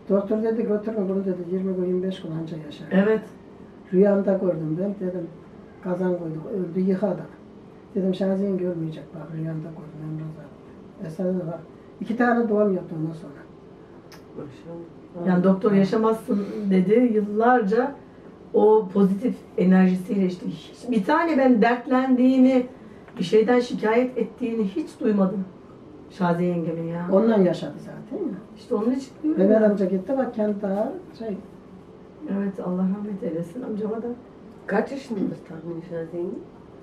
S3: Doktor dedi götürme bunu dedi yirmi gün yirmi beş gün anca yaşar.
S1: Evet.
S3: Rüyamda gördüm ben dedim kazan koyduk öldü yıkadık. Dedim Şaziye'nin görmeyecek bak rüyamda gördüm Emre Zahmet. Esasında bak iki tane doğum yaptı ondan sonra.
S4: Maşallah.
S1: Yani doktor yaşamazsın dedi yıllarca o pozitif enerjisiyle işte hiç bir tane ben dertlendiğini bir şeyden şikayet ettiğini hiç duymadım Şaziye yengemin ya.
S3: Ondan yaşadı zaten ya.
S1: İşte onun için diyorum.
S3: Mehmet amca gitti bak kendi daha şey.
S1: Evet Allah rahmet eylesin amcama da.
S4: Kaç yaşındadır tahmini Şaziye'nin?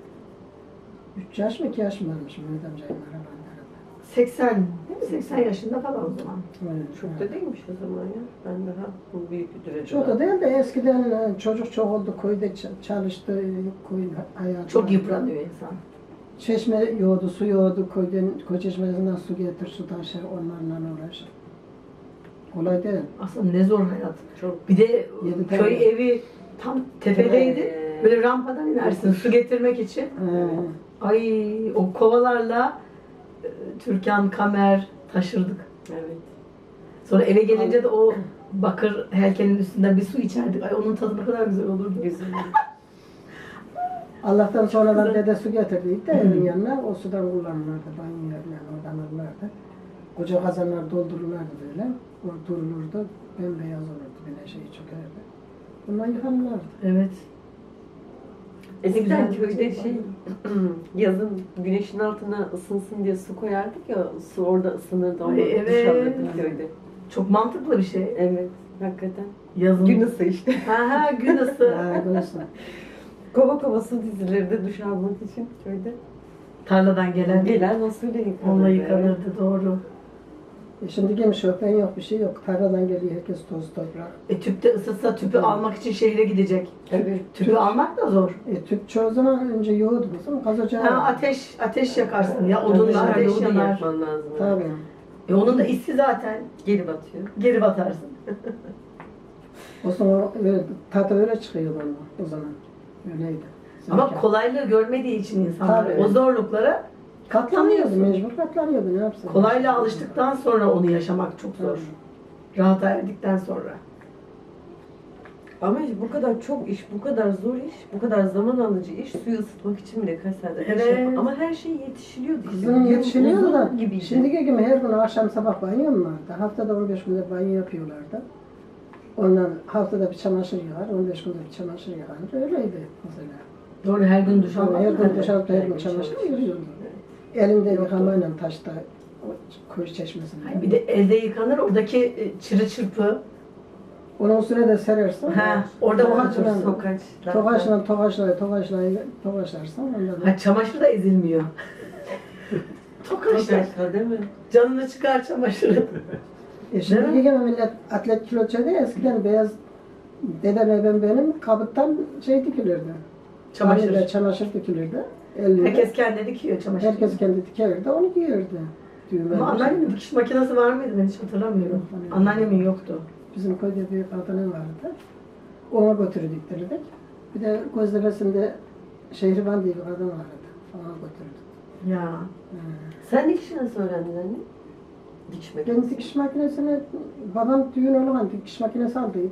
S3: Üç yaş mı iki yaş mı varmış Mehmet amcayla arabanın
S1: seksen değil mi? seksen yaşında falan o zaman.
S3: arada.
S4: Çok da değilmiş o zaman ya. Ben daha bu büyük bir derece.
S3: Çok da değil de eskiden e, çocuk çok oldu köyde ç- çalıştı koyun hayatı.
S1: Çok yıpranıyor insan.
S3: Çeşme yoğdu, su yoğdu, köyden, köy çeşmesinden su getir, su taşı, onlarla uğraş. Kolay değil.
S1: Aslında ne zor hayat.
S4: Çok.
S1: Bir de
S3: Yedi
S1: köy
S3: tane.
S1: evi tam tepedeydi.
S4: Evet.
S1: Böyle rampadan inersin su getirmek için.
S3: Ee,
S1: Ay o kovalarla e, Türkan, Kamer taşırdık.
S4: Evet.
S1: Sonra eve gelince de o bakır heykelin üstünden bir su içerdik. Ay onun tadı ne kadar güzel olurdu.
S4: Güzel.
S3: Allah'tan sonradan
S1: Güzel.
S3: dede su getirdik de evin yanına, o sudan kullanırlardı, banyo yerlerine oradan alırlardı. Koca kazanlar doldururlardı böyle, o durulurdu, bembeyaz olurdu, güneşe çökerdi. Bundan yıkanırlardı.
S1: Evet.
S4: Eskiden
S1: Güzel.
S4: köyde şey yazın güneşin altına ısınsın diye su koyardık ya, su orada ısınırdı, ondan
S1: Ay,
S4: duş
S1: evet.
S4: alırdık köyde.
S1: Çok mantıklı bir şey.
S4: Evet, hakikaten.
S1: Yazın.
S4: Gün ısı işte.
S1: Ha ha gün ısı.
S3: Ha, görürsün.
S4: Kova kova su dizilirdi duş almak için köyde.
S1: Tarladan gelen.
S4: Gelen o suyla yıkanırdı.
S1: Onunla yıkanırdı doğru.
S3: E şimdi gemi şofben yok, bir şey yok. Tarladan geliyor herkes toz toprak.
S1: E tüpte ısıtsa tüpü almak için şehre gidecek.
S4: Evet.
S1: Tüpü
S3: Tüp.
S1: almak da zor.
S3: E tüp çoğu zaman önce yoğurdu bizim, gaz ocağı.
S1: Ha ateş ateş yakarsın ya odunla
S4: Dışarıda
S1: ateş
S4: odun
S1: yanar.
S4: yakman lazım.
S3: Tabii.
S1: E onun da issi zaten
S4: Geri batıyor.
S1: geri batarsın.
S3: O zaman öyle, tadı öyle çıkıyor onun o zaman. Öyleydi.
S1: Ama
S3: Zeka.
S1: kolaylığı görmediği için insanlar
S3: Tabii.
S1: o zorluklara
S3: Katlanıyordu,
S1: Tanıyorsun.
S3: mecbur katlanıyordu, ne yapsın?
S1: kolaylığa alıştıktan sonra onu yaşamak çok zor. Rahata erdikten sonra.
S4: Ama işte bu kadar çok iş, bu kadar zor iş, bu kadar zaman alıcı iş, suyu ısıtmak için bile kaç saat ateş
S1: Evet.
S4: yapmak. Ama her şey yetişiliyordu işte.
S3: Kızım
S4: Gün
S3: yetişiliyordu da,
S4: uzun gibiydi.
S3: şimdiki gibi her gün akşam sabah banyo mu vardı? Haftada on beş günde banyo yapıyorlardı. Ondan haftada bir çamaşır yıkar, on beş günde bir çamaşır yıkar. Öyleydi mesela.
S1: Doğru her gün duş
S3: Ama
S1: almak.
S3: her gün
S1: da-
S3: dışarıda her gün
S4: Evet,
S3: çamaşır
S4: çamaşır.
S3: yıkıyordu. Elinde
S1: Yoktu.
S3: yıkamayla taşta, o köy çeşmesinde.
S1: Ay, bir de elde yıkanır oradaki e, çırı çırpı.
S3: Onun üstüne de serersin.
S1: Ha, orada
S3: Tokaçla,
S1: unutursun.
S4: Sokaç.
S3: tokaçla, tokaçla, tokaçla, tokaçlarsan onda da.
S1: Ha, çamaşır da ezilmiyor. Tokaşlar.
S4: Sokaçla değil mi?
S1: Canını çıkar çamaşırı.
S3: E şimdi gibi millet atlet kilo çöde eskiden beyaz dedem ben benim kabıttan şey dikilirdi.
S1: Çamaşır.
S3: Çamaşır, çamaşır dikilirdi. Elle.
S1: Herkes kendi dikiyor çamaşır.
S3: Herkes kendi dikerdi, onu giyirdi. Düğme.
S1: Ama anneannemin dikiş makinesi var mıydı ben hiç hatırlamıyorum. Anneannemin yoktu.
S3: Bizim köyde bir kadının vardı. Ona götürü diktirdik. Bir de Göztepe'sinde Şehriban diye bir kadın vardı. Ona götürdük.
S1: Ya.
S3: Ha.
S4: Sen dikiş nasıl öğrendin anne? Dikiş
S3: Ben
S4: makinesi.
S3: dikiş makinesini, babam düğün olan dikiş makinesi aldıydı.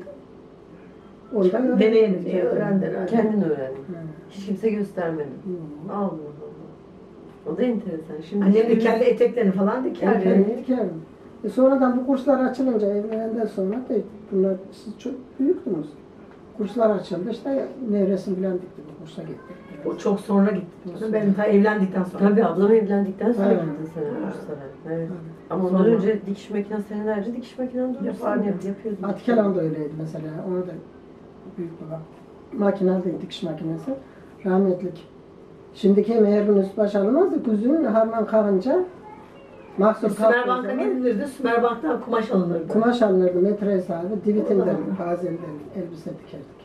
S3: Onda öğrendim.
S1: Deneyeni diye öğrendi herhalde.
S4: Kendin öğrendin.
S3: Ha.
S4: Hiç kimse göstermedi.
S3: Hı.
S4: Allah Allah. O da enteresan. Şimdi
S1: Annem de
S4: şimdi-
S1: kendi eteklerini falan dikerdi.
S3: Kendim dikerdim. E sonradan bu kurslar açılınca evlerinden sonra da bunlar siz çok büyüktünüz. Kurslar açıldı işte nevresim bilen dikti bu kursa gittik.
S1: O çok sonra gitti. Ben ta evlendikten sonra.
S4: Tabii ablam evlendikten sonra
S3: Evet.
S4: gittin sen kurslara. Evet.
S3: Tabii.
S4: Ama ondan
S1: Sonra.
S4: önce dikiş makinesi senelerce dikiş makinen durursan
S1: Yapardı.
S4: yap, yapıyordun.
S3: Atikelan da öyleydi mesela. Onu da büyük baba. Makinalıydı dikiş makinesi. Rahmetlik. Şimdiki meğer gün üst baş alınmazdı. Kuzunun harman kalınca mahsur kalktığı
S1: Sümerbank'a
S3: zaman
S1: gidilirdi. Sümerbank'tan kumaş alınırdı.
S3: kumaş alınırdı metre hesabı. Divitinden bazen elbise dikerdik.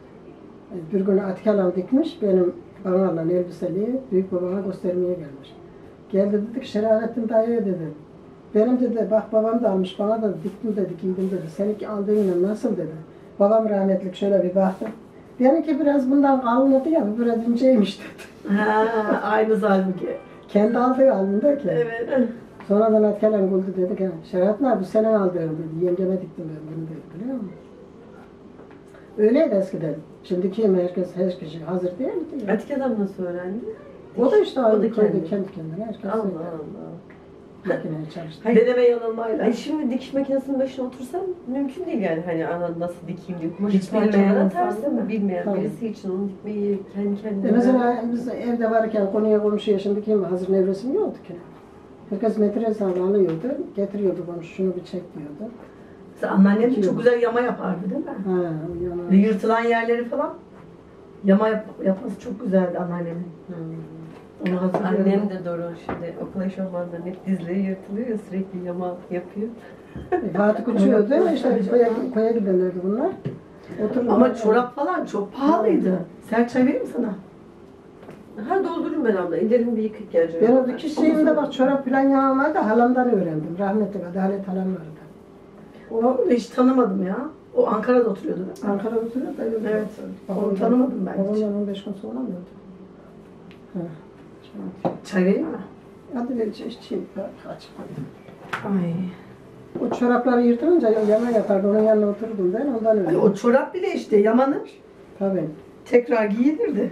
S3: Bir gün Atikelan dikmiş. Benim bana elbiseliği büyük babama göstermeye gelmiş. Geldi dedik Şerafettin dayı dedi. Benim dedi bak babam da almış bana da diktim dedi giydim dedi. Seninki aldığınla nasıl dedi. Babam rahmetlik şöyle bir baktı. Benimki biraz bundan kalındı ya bu biraz inceymiş dedi.
S1: Ha, aynı halbuki.
S3: Kendi aldığı halinde ki.
S1: Evet.
S3: Sonradan Atkelan güldü dedi ki, Şerhat abi bu sene aldığım dedi, yengeme diktim ben bunu dedi, biliyor musun? Öyleydi eskiden. Şimdiki herkes, her kişi hazır değil mi?
S4: Atik adam nasıl öğrendi?
S3: O da işte aynı
S4: da
S3: köyde
S4: kendi.
S3: kendi kendine herkes
S4: Allah
S3: öyle
S4: Allah.
S3: makineye çalıştı.
S4: Hayır.
S1: Deneme yanılmayla.
S4: Ay şimdi dikiş makinesinin başına otursam mümkün değil yani hani ana nasıl dikeyim diye. Kumaşı
S1: Hiç bilmeyen
S4: parçalara
S1: insan
S4: ters
S1: değil mi?
S4: bilmeyen
S3: Tabii.
S4: birisi için onu dikmeyi kendi kendine.
S3: E mesela biz evde varken konuya komşuya şimdi kim hazır nevresim yoktu ki. Herkes metre hesabı alıyordu, getiriyordu komşu şunu bir çek diyordu.
S1: Mesela anneannem de çok güzel yama yapardı değil mi?
S3: Ha, o yana.
S1: Ve yırtılan yerleri falan yama yap yapması çok güzeldi anneannemin.
S4: Hmm.
S1: Onu hatırlıyorum.
S4: Annem de doğru şimdi okul eşofmanlarının hep dizleri yırtılıyor ya sürekli yama yapıyor.
S3: E, Fatih uçuyordu, işte koya, koya giderlerdi bunlar. Otururlar.
S1: Ama çorap falan çok pahalıydı. Sen çay vereyim mi sana?
S4: Ha doldururum ben abla. Ellerimi bir yıkayıp geleceğim.
S3: Ben o dikiş şeyinde bak çorap falan yağmadı, halamdan öğrendim. Rahmetli Adalet halam vardı.
S1: Onu hiç tanımadım ya. O Ankara'da oturuyordu değil mi?
S3: Ankara'da oturuyor da öyle.
S1: Evet.
S3: Babamdan-
S1: Onu tanımadım ben hiç.
S3: Babamdan on beş gün sonra mı öldü? Ha. Şimdi-
S1: Çay vereyim mi?
S3: Hadi ver içeyim. Kaç.
S1: Ay.
S3: O çorapları yırtılınca yana yatardı. Onun yanına oturdum ben. Ondan öyle.
S1: Ay, o çorap bile işte yamanır.
S3: Tabii.
S1: Tekrar giyilirdi.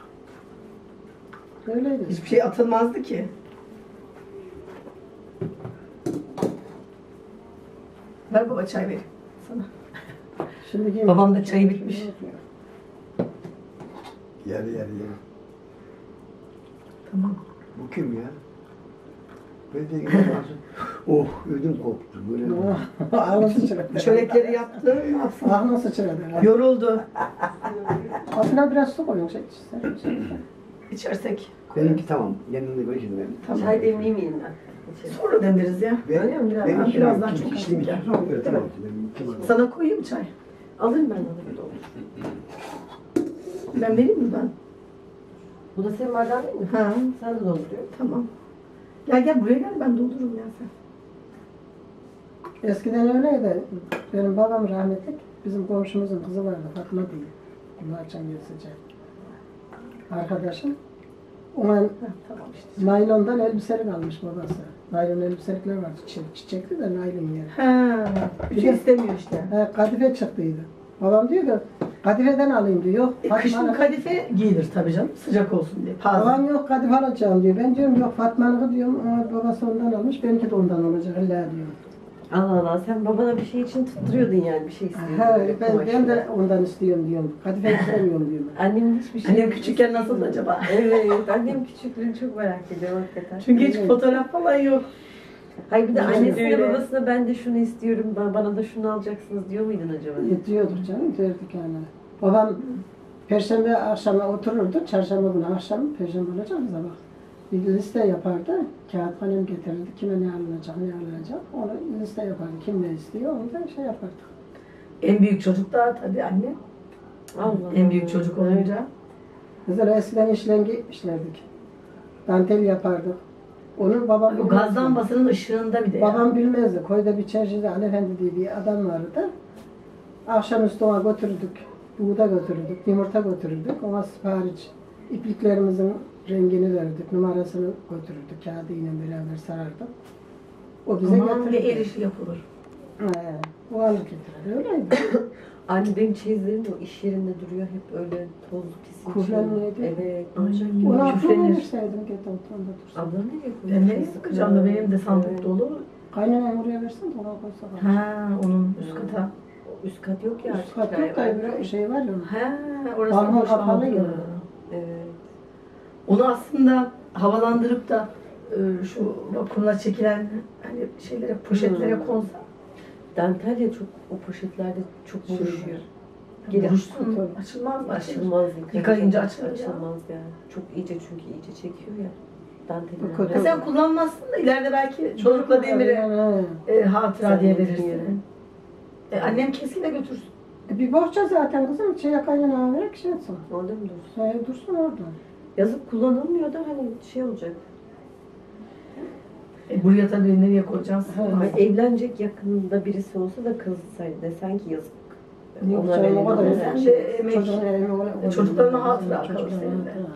S3: Öyleydi.
S1: Hiçbir şey atılmazdı ki. Ver baba çay vereyim sana.
S3: Şimdi
S1: Babam da çayı bitmiş.
S5: Yarı yarı yarı.
S1: Tamam.
S5: Bu kim ya? Ben de inanmazım. Oh ödüm koptu. Böyle
S3: Ağzı sıçradı.
S1: Çörekleri yaptı. Ne yapsın?
S3: Ağzına sıçradı.
S1: Yoruldu.
S3: Altına biraz su koyun. Şey, şey, şey.
S1: İçersek.
S5: benimki tamam. Yanında görüşün benim.
S1: Tamam.
S4: Çay demleyeyim ben. İçerim.
S1: Sonra demleriz ya.
S5: Ben,
S4: Öyle mi? Biraz-
S5: benim
S1: birazdan
S5: birazdan
S1: çok
S5: çok içtiğim
S1: hafif
S5: için sonra böyle tamam. Benim iki var.
S1: Sana koyayım çay.
S4: Alırım ben onu bir doldur.
S1: Ben vereyim mi ben?
S4: Bu da senin bardağın değil mi?
S1: Ha.
S4: Sen de dolduruyor.
S1: Tamam. Gel gel buraya gel ben doldururum ya sen.
S3: Eskiden öyleydi. Benim babam rahmetli. Bizim komşumuzun kızı vardı. Fatma diye. Gülhaçan Gülsüce. Arkadaşım. Ona
S1: Ha, tamam işte.
S3: naylondan elbiselik almış babası. Naylon elbiselikler vardı. Çiçek, çiçekli de naylon yeri.
S1: Ha. Bir
S3: Bir
S1: şey
S3: de-
S1: istemiyor işte.
S3: He, kadife çıktıydı. Babam diyor ki kadifeden alayım diyor. Yok
S1: E,
S3: Fatma
S1: kışın kadife giyilir tabii canım. Sıcak olsun diye. Pazar.
S3: babam yok kadife alacağım diyor. Ben diyorum yok Fatma'nı diyorum. Ama babası ondan almış. Benimki de ondan olacak. İlla diyor.
S4: Allah Allah sen babana bir şey için tutturuyordun yani bir şey istiyordun.
S3: He, ben, ben de ondan istiyorum diyorum. Kadife istemiyorum diyorum.
S4: Annemin hiçbir şey
S1: Annem küçükken nasıldı acaba?
S4: Evet, annem küçüklüğünü çok merak ediyorum hakikaten.
S1: Çünkü hiç fotoğraf falan yok.
S4: Hayır bir de
S1: Bence de
S4: annesine
S1: öyle.
S4: babasına ben de şunu istiyorum, ba- bana da şunu alacaksınız diyor muydun acaba?
S3: E, diyorduk canım, diyorduk yani. Babam Perşembe akşamı otururdu, çarşamba günü akşam, Perşembe olacak sabah. Bir liste yapardı, kağıt kalem getirirdi, kime ne alınacak, ne alınacak, onu liste yapardı, kim ne istiyor, onu da şey yapardık.
S1: En büyük çocuk da tabii anne.
S4: Allah
S1: En büyük çocuk olunca.
S3: Mesela eskiden işlengi işlerdik, dantel yapardık. Onu babam
S1: O gaz lambasının ışığında bir de ya.
S3: Babam bilmezdi, koyda bir çarşıda Ali Efendi diye bir adam vardı. Akşamüstü ona götürdük, buğda götürdük, yumurta götürdük, ona sipariş, ipliklerimizin rengini verdik, numarasını götürürdük, kağıdıyla beraber sarardık. O bize
S1: Aman bir
S3: getirirdi.
S1: el işi yapılır.
S3: He, o alıp getirirdi, öyleydi.
S4: Anne benim çeyizlerim o iş yerinde duruyor hep öyle toz pis.
S3: Kuhlenliydi.
S4: Evet.
S1: Aynen.
S3: Onu aklıma
S1: Küflenir.
S3: verseydim, git oturumda dursun.
S4: Abla nereye koyuyor?
S1: Ben nereye sıkacağım da benim de sandık
S4: Evet.
S1: dolu.
S3: Kaynanayı oraya versen de ona koysa kalır.
S1: Ha, onun üst kata.
S4: O Üst kat yok ya.
S3: Üst kat yok da bir şey var ya.
S1: Ha, orası
S3: Balkon
S1: boşaldı.
S3: kapalı ya.
S4: Evet.
S1: Onu aslında havalandırıp da e, şu vakumla çekilen hani şeylere, poşetlere
S4: Hmm.
S1: konsa
S4: Dantel ya çok o poşetlerde çok
S1: Sürüşüyor.
S4: buruşuyor.
S1: geri
S4: Geri-
S1: vuruşsun,
S3: Tabii.
S1: açılmaz mı?
S4: Açılmaz.
S1: Yıkayınca açılır ya.
S4: Açılmaz yani. Çok iyice çünkü iyice çekiyor ya. Dantelin.
S3: Bu kötü.
S1: Ha, sen kullanmazsın da ileride belki çocukla demire
S3: Yani,
S1: e, hatıra
S4: Sen
S1: diye
S4: bilirsin
S1: verirsin. E, annem kesin de götürsün.
S3: e, bir bohça zaten kızım, şeye kaynana vererek şey etsin.
S4: Orada mı dursun?
S3: Şeye dursun orada.
S4: Yazıp kullanılmıyor da hani şey olacak.
S1: E, buraya tabii nereye koyacağız?
S3: Ha.
S4: Ay, evlenecek yakında birisi olsa da kızsaydı desen ki yazık.
S3: Yok
S4: Ona
S3: canım, o
S4: verelim
S3: kadar
S4: desen.
S1: Sen de emek.
S3: Çocuğun emeği ona-
S1: E, çocuklarına hatıra
S3: Çocuklarına
S1: kalır senin de.
S3: hatıra.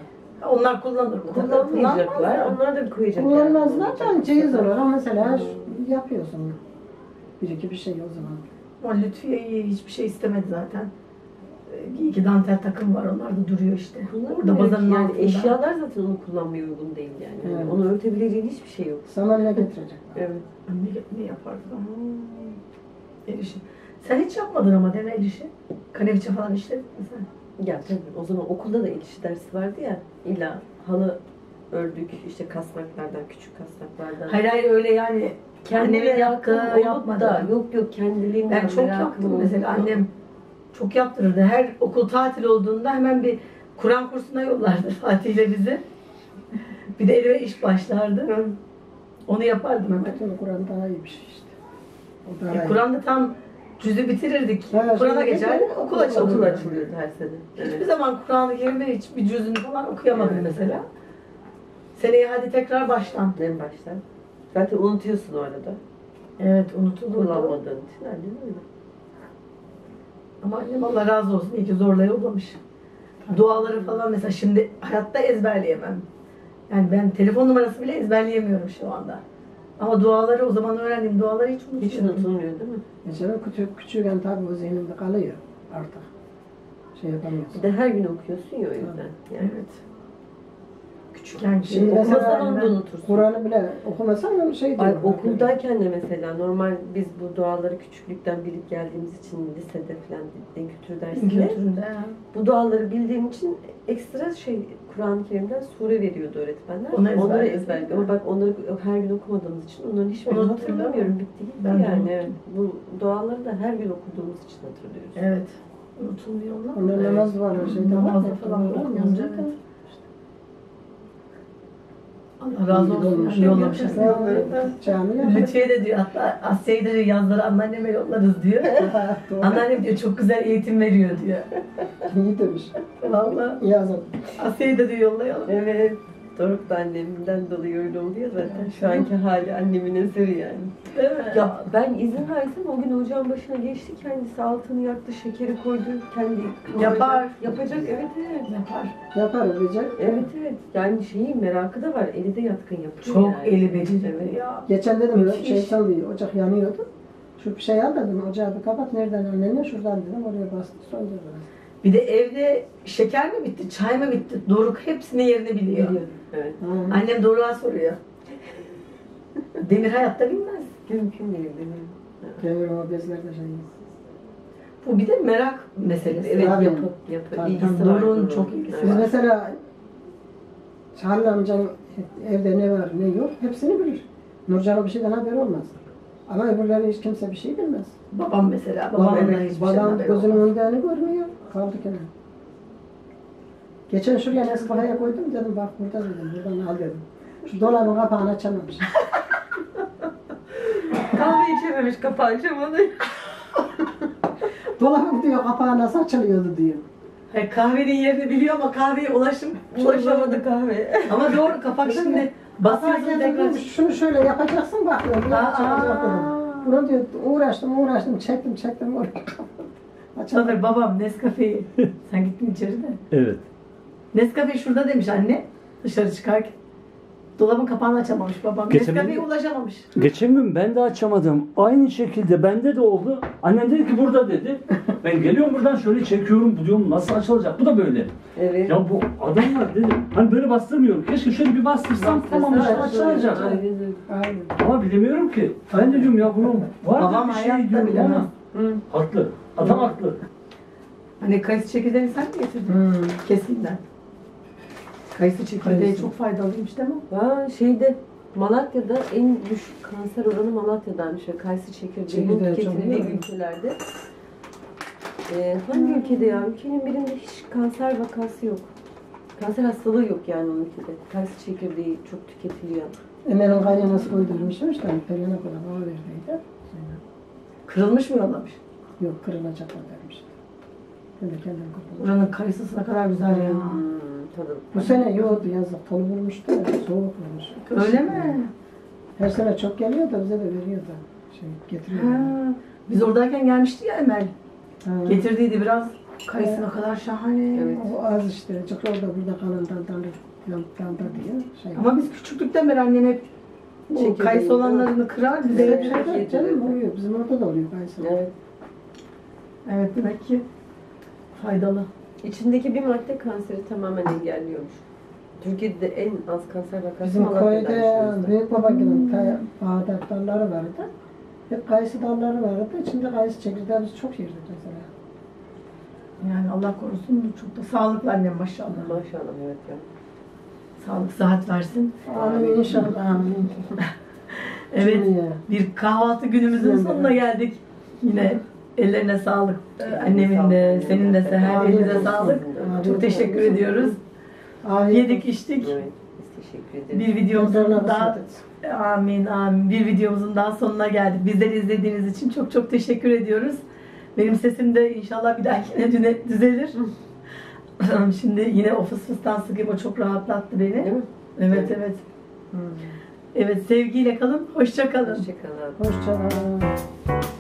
S1: Onlar kullanır mı?
S4: Kullanmayacaklar. Onlar da koyacak.
S3: Kullanmazlar da ceyiz olur ama mesela şu- yapıyorsun. Bir iki bir şey o zaman.
S1: Ama Lütfiye iyi, hiçbir şey istemedi zaten. Ee, İki dantel takım var, onlar da duruyor işte. Orada bazanın
S4: yani
S1: altında.
S4: eşyalar zaten onu kullanmaya uygun değil yani. Yani
S3: Evet.
S4: onu örtebileceğin hiçbir şey yok.
S3: Sana ne getirecek?
S4: Evet.
S1: Ne, ne yapardı ama? El işi. Sen hiç yapmadın ama değil mi el işi? Kaneviçe falan işledin mi sen?
S4: Ya tabii o zaman okulda da el işi dersi vardı ya. İlla halı ördük işte kasnaklardan, küçük kasnaklardan.
S1: Hayır hayır öyle yani.
S4: Kendine
S1: Annemin
S4: yaptığı
S1: yaptığı
S4: olup
S1: yapmadı.
S4: da yok yok kendiliğinden
S1: Ben çok
S4: merakım
S1: yaptım
S4: oldu.
S1: mesela. Annem çok yaptırırdı. Her okul tatil olduğunda hemen bir Kur'an kursuna yollardı Fatih'le bizi. Bir de elime iş başlardı.
S4: Hı.
S1: Onu yapardım hemen.
S3: Bütün Kur'an daha iyi bir şey işte. O daha
S1: E,
S3: iyi.
S1: Kur'an'da tam cüzü bitirirdik.
S3: Ha,
S1: Kur'an'a
S3: şimdi
S1: geçerdik,
S3: geçelim,
S1: okul
S3: okul
S1: açılırdı.
S4: Okul açılıyordu her sene.
S1: Hiçbir
S4: Evet.
S1: zaman Kur'an-ı Kerim'de hiçbir cüzünü falan okuyamadım mesela. Seneye hadi tekrar baştan.
S4: En baştan. Zaten unutuyorsun o arada.
S1: Evet, unutuldu.
S4: Kullanmadığın için annem öyle.
S1: Ama annem Allah razı olsun, iyi ki zorla yollamış. Duaları falan mesela şimdi hayatta ezberleyemem. Yani ben telefon numarası bile ezberleyemiyorum şu anda. Ama duaları o zaman öğrendiğim duaları hiç
S4: Hiç
S1: unutmuyorum.
S4: unutulmuyor değil mi?
S3: Mesela küçük, küçükken tabii o zihninde kalıyor artık. Şey yapamıyorsun.
S4: Bir de her gün okuyorsun ya o yüzden. Yani.
S1: Evet. Küçükken
S3: Şimdi
S1: şey
S3: mesela
S4: Okumasan onu da
S1: ben-
S4: unutursun.
S3: Kur'an'ı bile okumasan şey
S4: Ay,
S3: diyor.
S4: okuldayken de mesela normal biz bu duaları küçüklükten bilip geldiğimiz için lisede falan din kültürü dersinde
S1: kültüründe. ha.
S4: bu duaları bildiğim için ekstra şey Kur'an-ı Kerim'den sure veriyordu öğretmenler.
S1: Onu
S4: onları
S1: ezberledim.
S4: ezberledim. Ama bak onları her gün okumadığımız için onların hiçbirini
S1: Unuttum,
S4: hatırlamıyorum. Bitti gitti
S1: Ben de
S4: yani. Bu duaları da her gün okuduğumuz için hatırlıyoruz.
S1: Evet. Unutulmuyor onlar.
S3: Onların
S4: Evet.
S3: namaz var, o şeyde var.
S1: Namazda falan
S3: Var,
S1: okununca,
S3: yazıyor da.
S1: evet. Allah razı olsun.
S3: Olmuş.
S1: Yani yollamış.
S3: Evet, cami yapar.
S1: Lütfiye de diyor hatta Asya'yı da diyor, yazları anneanneme yollarız diyor.
S3: Doğru.
S1: Anneannem diyor çok güzel eğitim veriyor diyor.
S3: İyi demiş.
S1: Vallahi
S3: Yazın.
S1: Asya'yı da diyor yollayalım.
S4: Evet. Doruk da annemden dolayı öyle oluyor zaten. Şu anki hali annemin eseri yani.
S1: Değil mi?
S4: Ya ben izin versem o gün ocağın başına geçti kendisi altını yaktı, şekeri koydu, kendi
S1: Yapar.
S4: Yapacak evet evet.
S1: Yapar.
S3: Yapar diyecek.
S4: Evet evet. Yani şeyi merakı da var. Eli de yatkın yapıyor.
S1: Çok
S4: yani.
S1: eli becerikli
S4: Evet.
S1: ya.
S3: Geçen dedim
S1: Müthiş.
S3: şey çalıyor, ocak yanıyordu. Şu bir şey al dedim, ocağı bir kapat. Nereden annene? Şuradan dedim, oraya bastı. Söndürdü.
S1: Bir de evde şeker mi bitti, çay mı bitti? Doruk hepsinin yerini biliyor.
S4: Biliyorum. Evet.
S3: Ha.
S1: Annem Doruk'a soruyor. Demir hayatta bilmez.
S4: Mümkün değil değil mi?
S3: Demir o bezlerde şey.
S1: Bu bir de merak meselesi.
S4: Evet
S3: Tabii.
S4: yapı. Yapı.
S3: Tabii,
S4: İlgisi
S1: tabii.
S4: var.
S1: Doruk'un
S4: Doruk'un.
S1: çok ilgisi
S3: Biz
S1: var.
S3: mesela Halil amcanın evde ne var ne yok hepsini bilir. Nurcan'ın bir şeyden haberi olmaz. Ama öbürleri hiç kimse bir şey bilmez.
S1: Babam mesela, babamın da
S3: evet,
S1: hiçbir
S3: babam
S1: şeyden haberi
S3: gözünün
S1: olmaz.
S3: önünde görmüyor. Kaldı kenara. Geçen şuraya Nescafe'ye koydum dedim bak burada dedim buradan al dedim. Şu dolabın kapağını açamamış.
S4: Kahve içememiş kapağı açamadı.
S3: Dolabın diyor kapağı nasıl açılıyordu diyor.
S1: Hayır, kahvenin yerini biliyor ama kahveye ulaşım ulaşamadı.
S4: Ulaşamadı kahve.
S1: Ama doğru kapak şimdi basıyorsun
S3: Kapağı
S1: tekrar.
S3: getirdim, şunu şöyle yapacaksın bak diyor. Bunu
S1: Aa.
S3: açacak dedim. Bunu diyor uğraştım uğraştım çektim çektim oraya. Açamadım.
S1: Tabii babam Nescafe'yi. Sen gittin içeri de.
S2: Evet.
S1: Nescafe şurada demiş anne dışarı çıkarken. Dolabın kapağını açamamış babam.
S2: Geçen
S1: Nescafe'ye
S2: gün-
S1: ulaşamamış.
S2: Geçen gün ben de açamadım. Aynı şekilde bende de oldu. Annem dedi ki burada dedi. Ben geliyorum buradan şöyle çekiyorum. Bu diyorum nasıl açılacak? Bu da böyle.
S4: Evet.
S2: Ya bu adam var dedim. Hani böyle bastırmıyorum. Keşke şöyle bir bastırsam tamam işte açılacak.
S4: Aynen öyle.
S3: Aynen.
S2: Ama bilemiyorum ki. Ben de diyorum ya bunun var
S1: Babam
S2: bir şey
S1: hayatta
S2: diyorum
S1: bilemez.
S2: ama.
S4: Hı.
S2: Haklı. Adam haklı.
S1: Hani kayısı çekirdeğini sen mi getirdin?
S3: Hmm.
S1: Keskinden. Kayısı çekirdeği
S3: Kayısı.
S1: çok faydalıymış değil mi?
S4: Ha şeyde Malatya'da en düşük kanser oranı Malatya'daymış ve kayısı çekirdeğinin
S3: Çekirdeği çok
S4: tüketildiği
S3: iyi mi?
S4: ülkelerde. Ee, hangi ülkede ya? Ülkenin birinde hiç kanser vakası yok. Kanser hastalığı yok yani o ülkede. Kayısı çekirdeği çok tüketiliyor.
S3: Emel'in kaynanası koydurmuşmuş da Perihan'a kadar bana verdiydi.
S1: Kırılmış mı yollamış?
S3: Yok kırılacaklar dermiş. Ben de kendim kırdım.
S1: Buranın kayısı ne kadar güzel ya.
S4: Hmm, tadım.
S3: Bu sene yoğurdu yazık tolu vurmuştu ya, soğuk vurmuş.
S1: Öyle mi?
S3: Her sene çok geliyor da bize de veriyor da şey getiriyor.
S1: Ha. Biz oradayken gelmişti ya Emel.
S3: Ha.
S1: Getirdiydi biraz. Kayısı ne kadar şahane.
S4: Evet.
S3: O az işte. Çıkıyor da burada kalın dalda dalda diyor. Şey.
S1: Ama biz küçüklükten beri annem hep o
S4: Çekirdeği,
S1: kayısı olanlarını kırar, bize
S4: Evet.
S1: hep şey.
S3: Evet, canım oluyor. Bizim orada da oluyor kayısı.
S4: Evet.
S1: Evet, demek ki faydalı.
S4: İçindeki bir madde kanseri tamamen engelliyormuş. Türkiye'de en az kanser vakası
S3: Bizim
S4: Malatya'daymış o
S3: köyde
S4: yüzden.
S3: büyük babamın Bağdat dalları vardı. Hep kayısı dalları vardı. İçinde kayısı çekirdeği biz çok yerdik mesela.
S1: Yani Allah korusun, çok da sağlıklı annem maşallah.
S4: Maşallah evet ya.
S1: Sağlık, sıhhat versin.
S3: Amin inşallah. Amin.
S1: Evet,
S3: Cümleye.
S1: bir kahvaltı günümüzün
S3: Cümle.
S1: sonuna geldik. Yine ellerine sağlık. Ee, Annemin de, senin de Seher,
S3: Afiyet
S1: elinize
S3: olsun.
S1: sağlık. Çok teşekkür ediyoruz.
S3: Afiyet
S1: Yedik,
S3: olsun.
S1: içtik.
S4: Evet. Biz teşekkür ederiz.
S1: Bir videomuzun
S3: Tekrarına
S1: daha
S3: kısmet etsin.
S1: amin amin. Bir videomuzun daha sonuna geldik. Bizleri izlediğiniz için çok çok teşekkür ediyoruz. Benim sesim de inşallah bir dahakine düne- düzelir. Şimdi yine o fıs fıstan sıkayım, o çok rahatlattı beni.
S4: Değil mi?
S1: Evet evet. Evet, sevgiyle kalın. Hoşça kalın.
S4: Hoşçakalın.
S3: Hoşça kalın.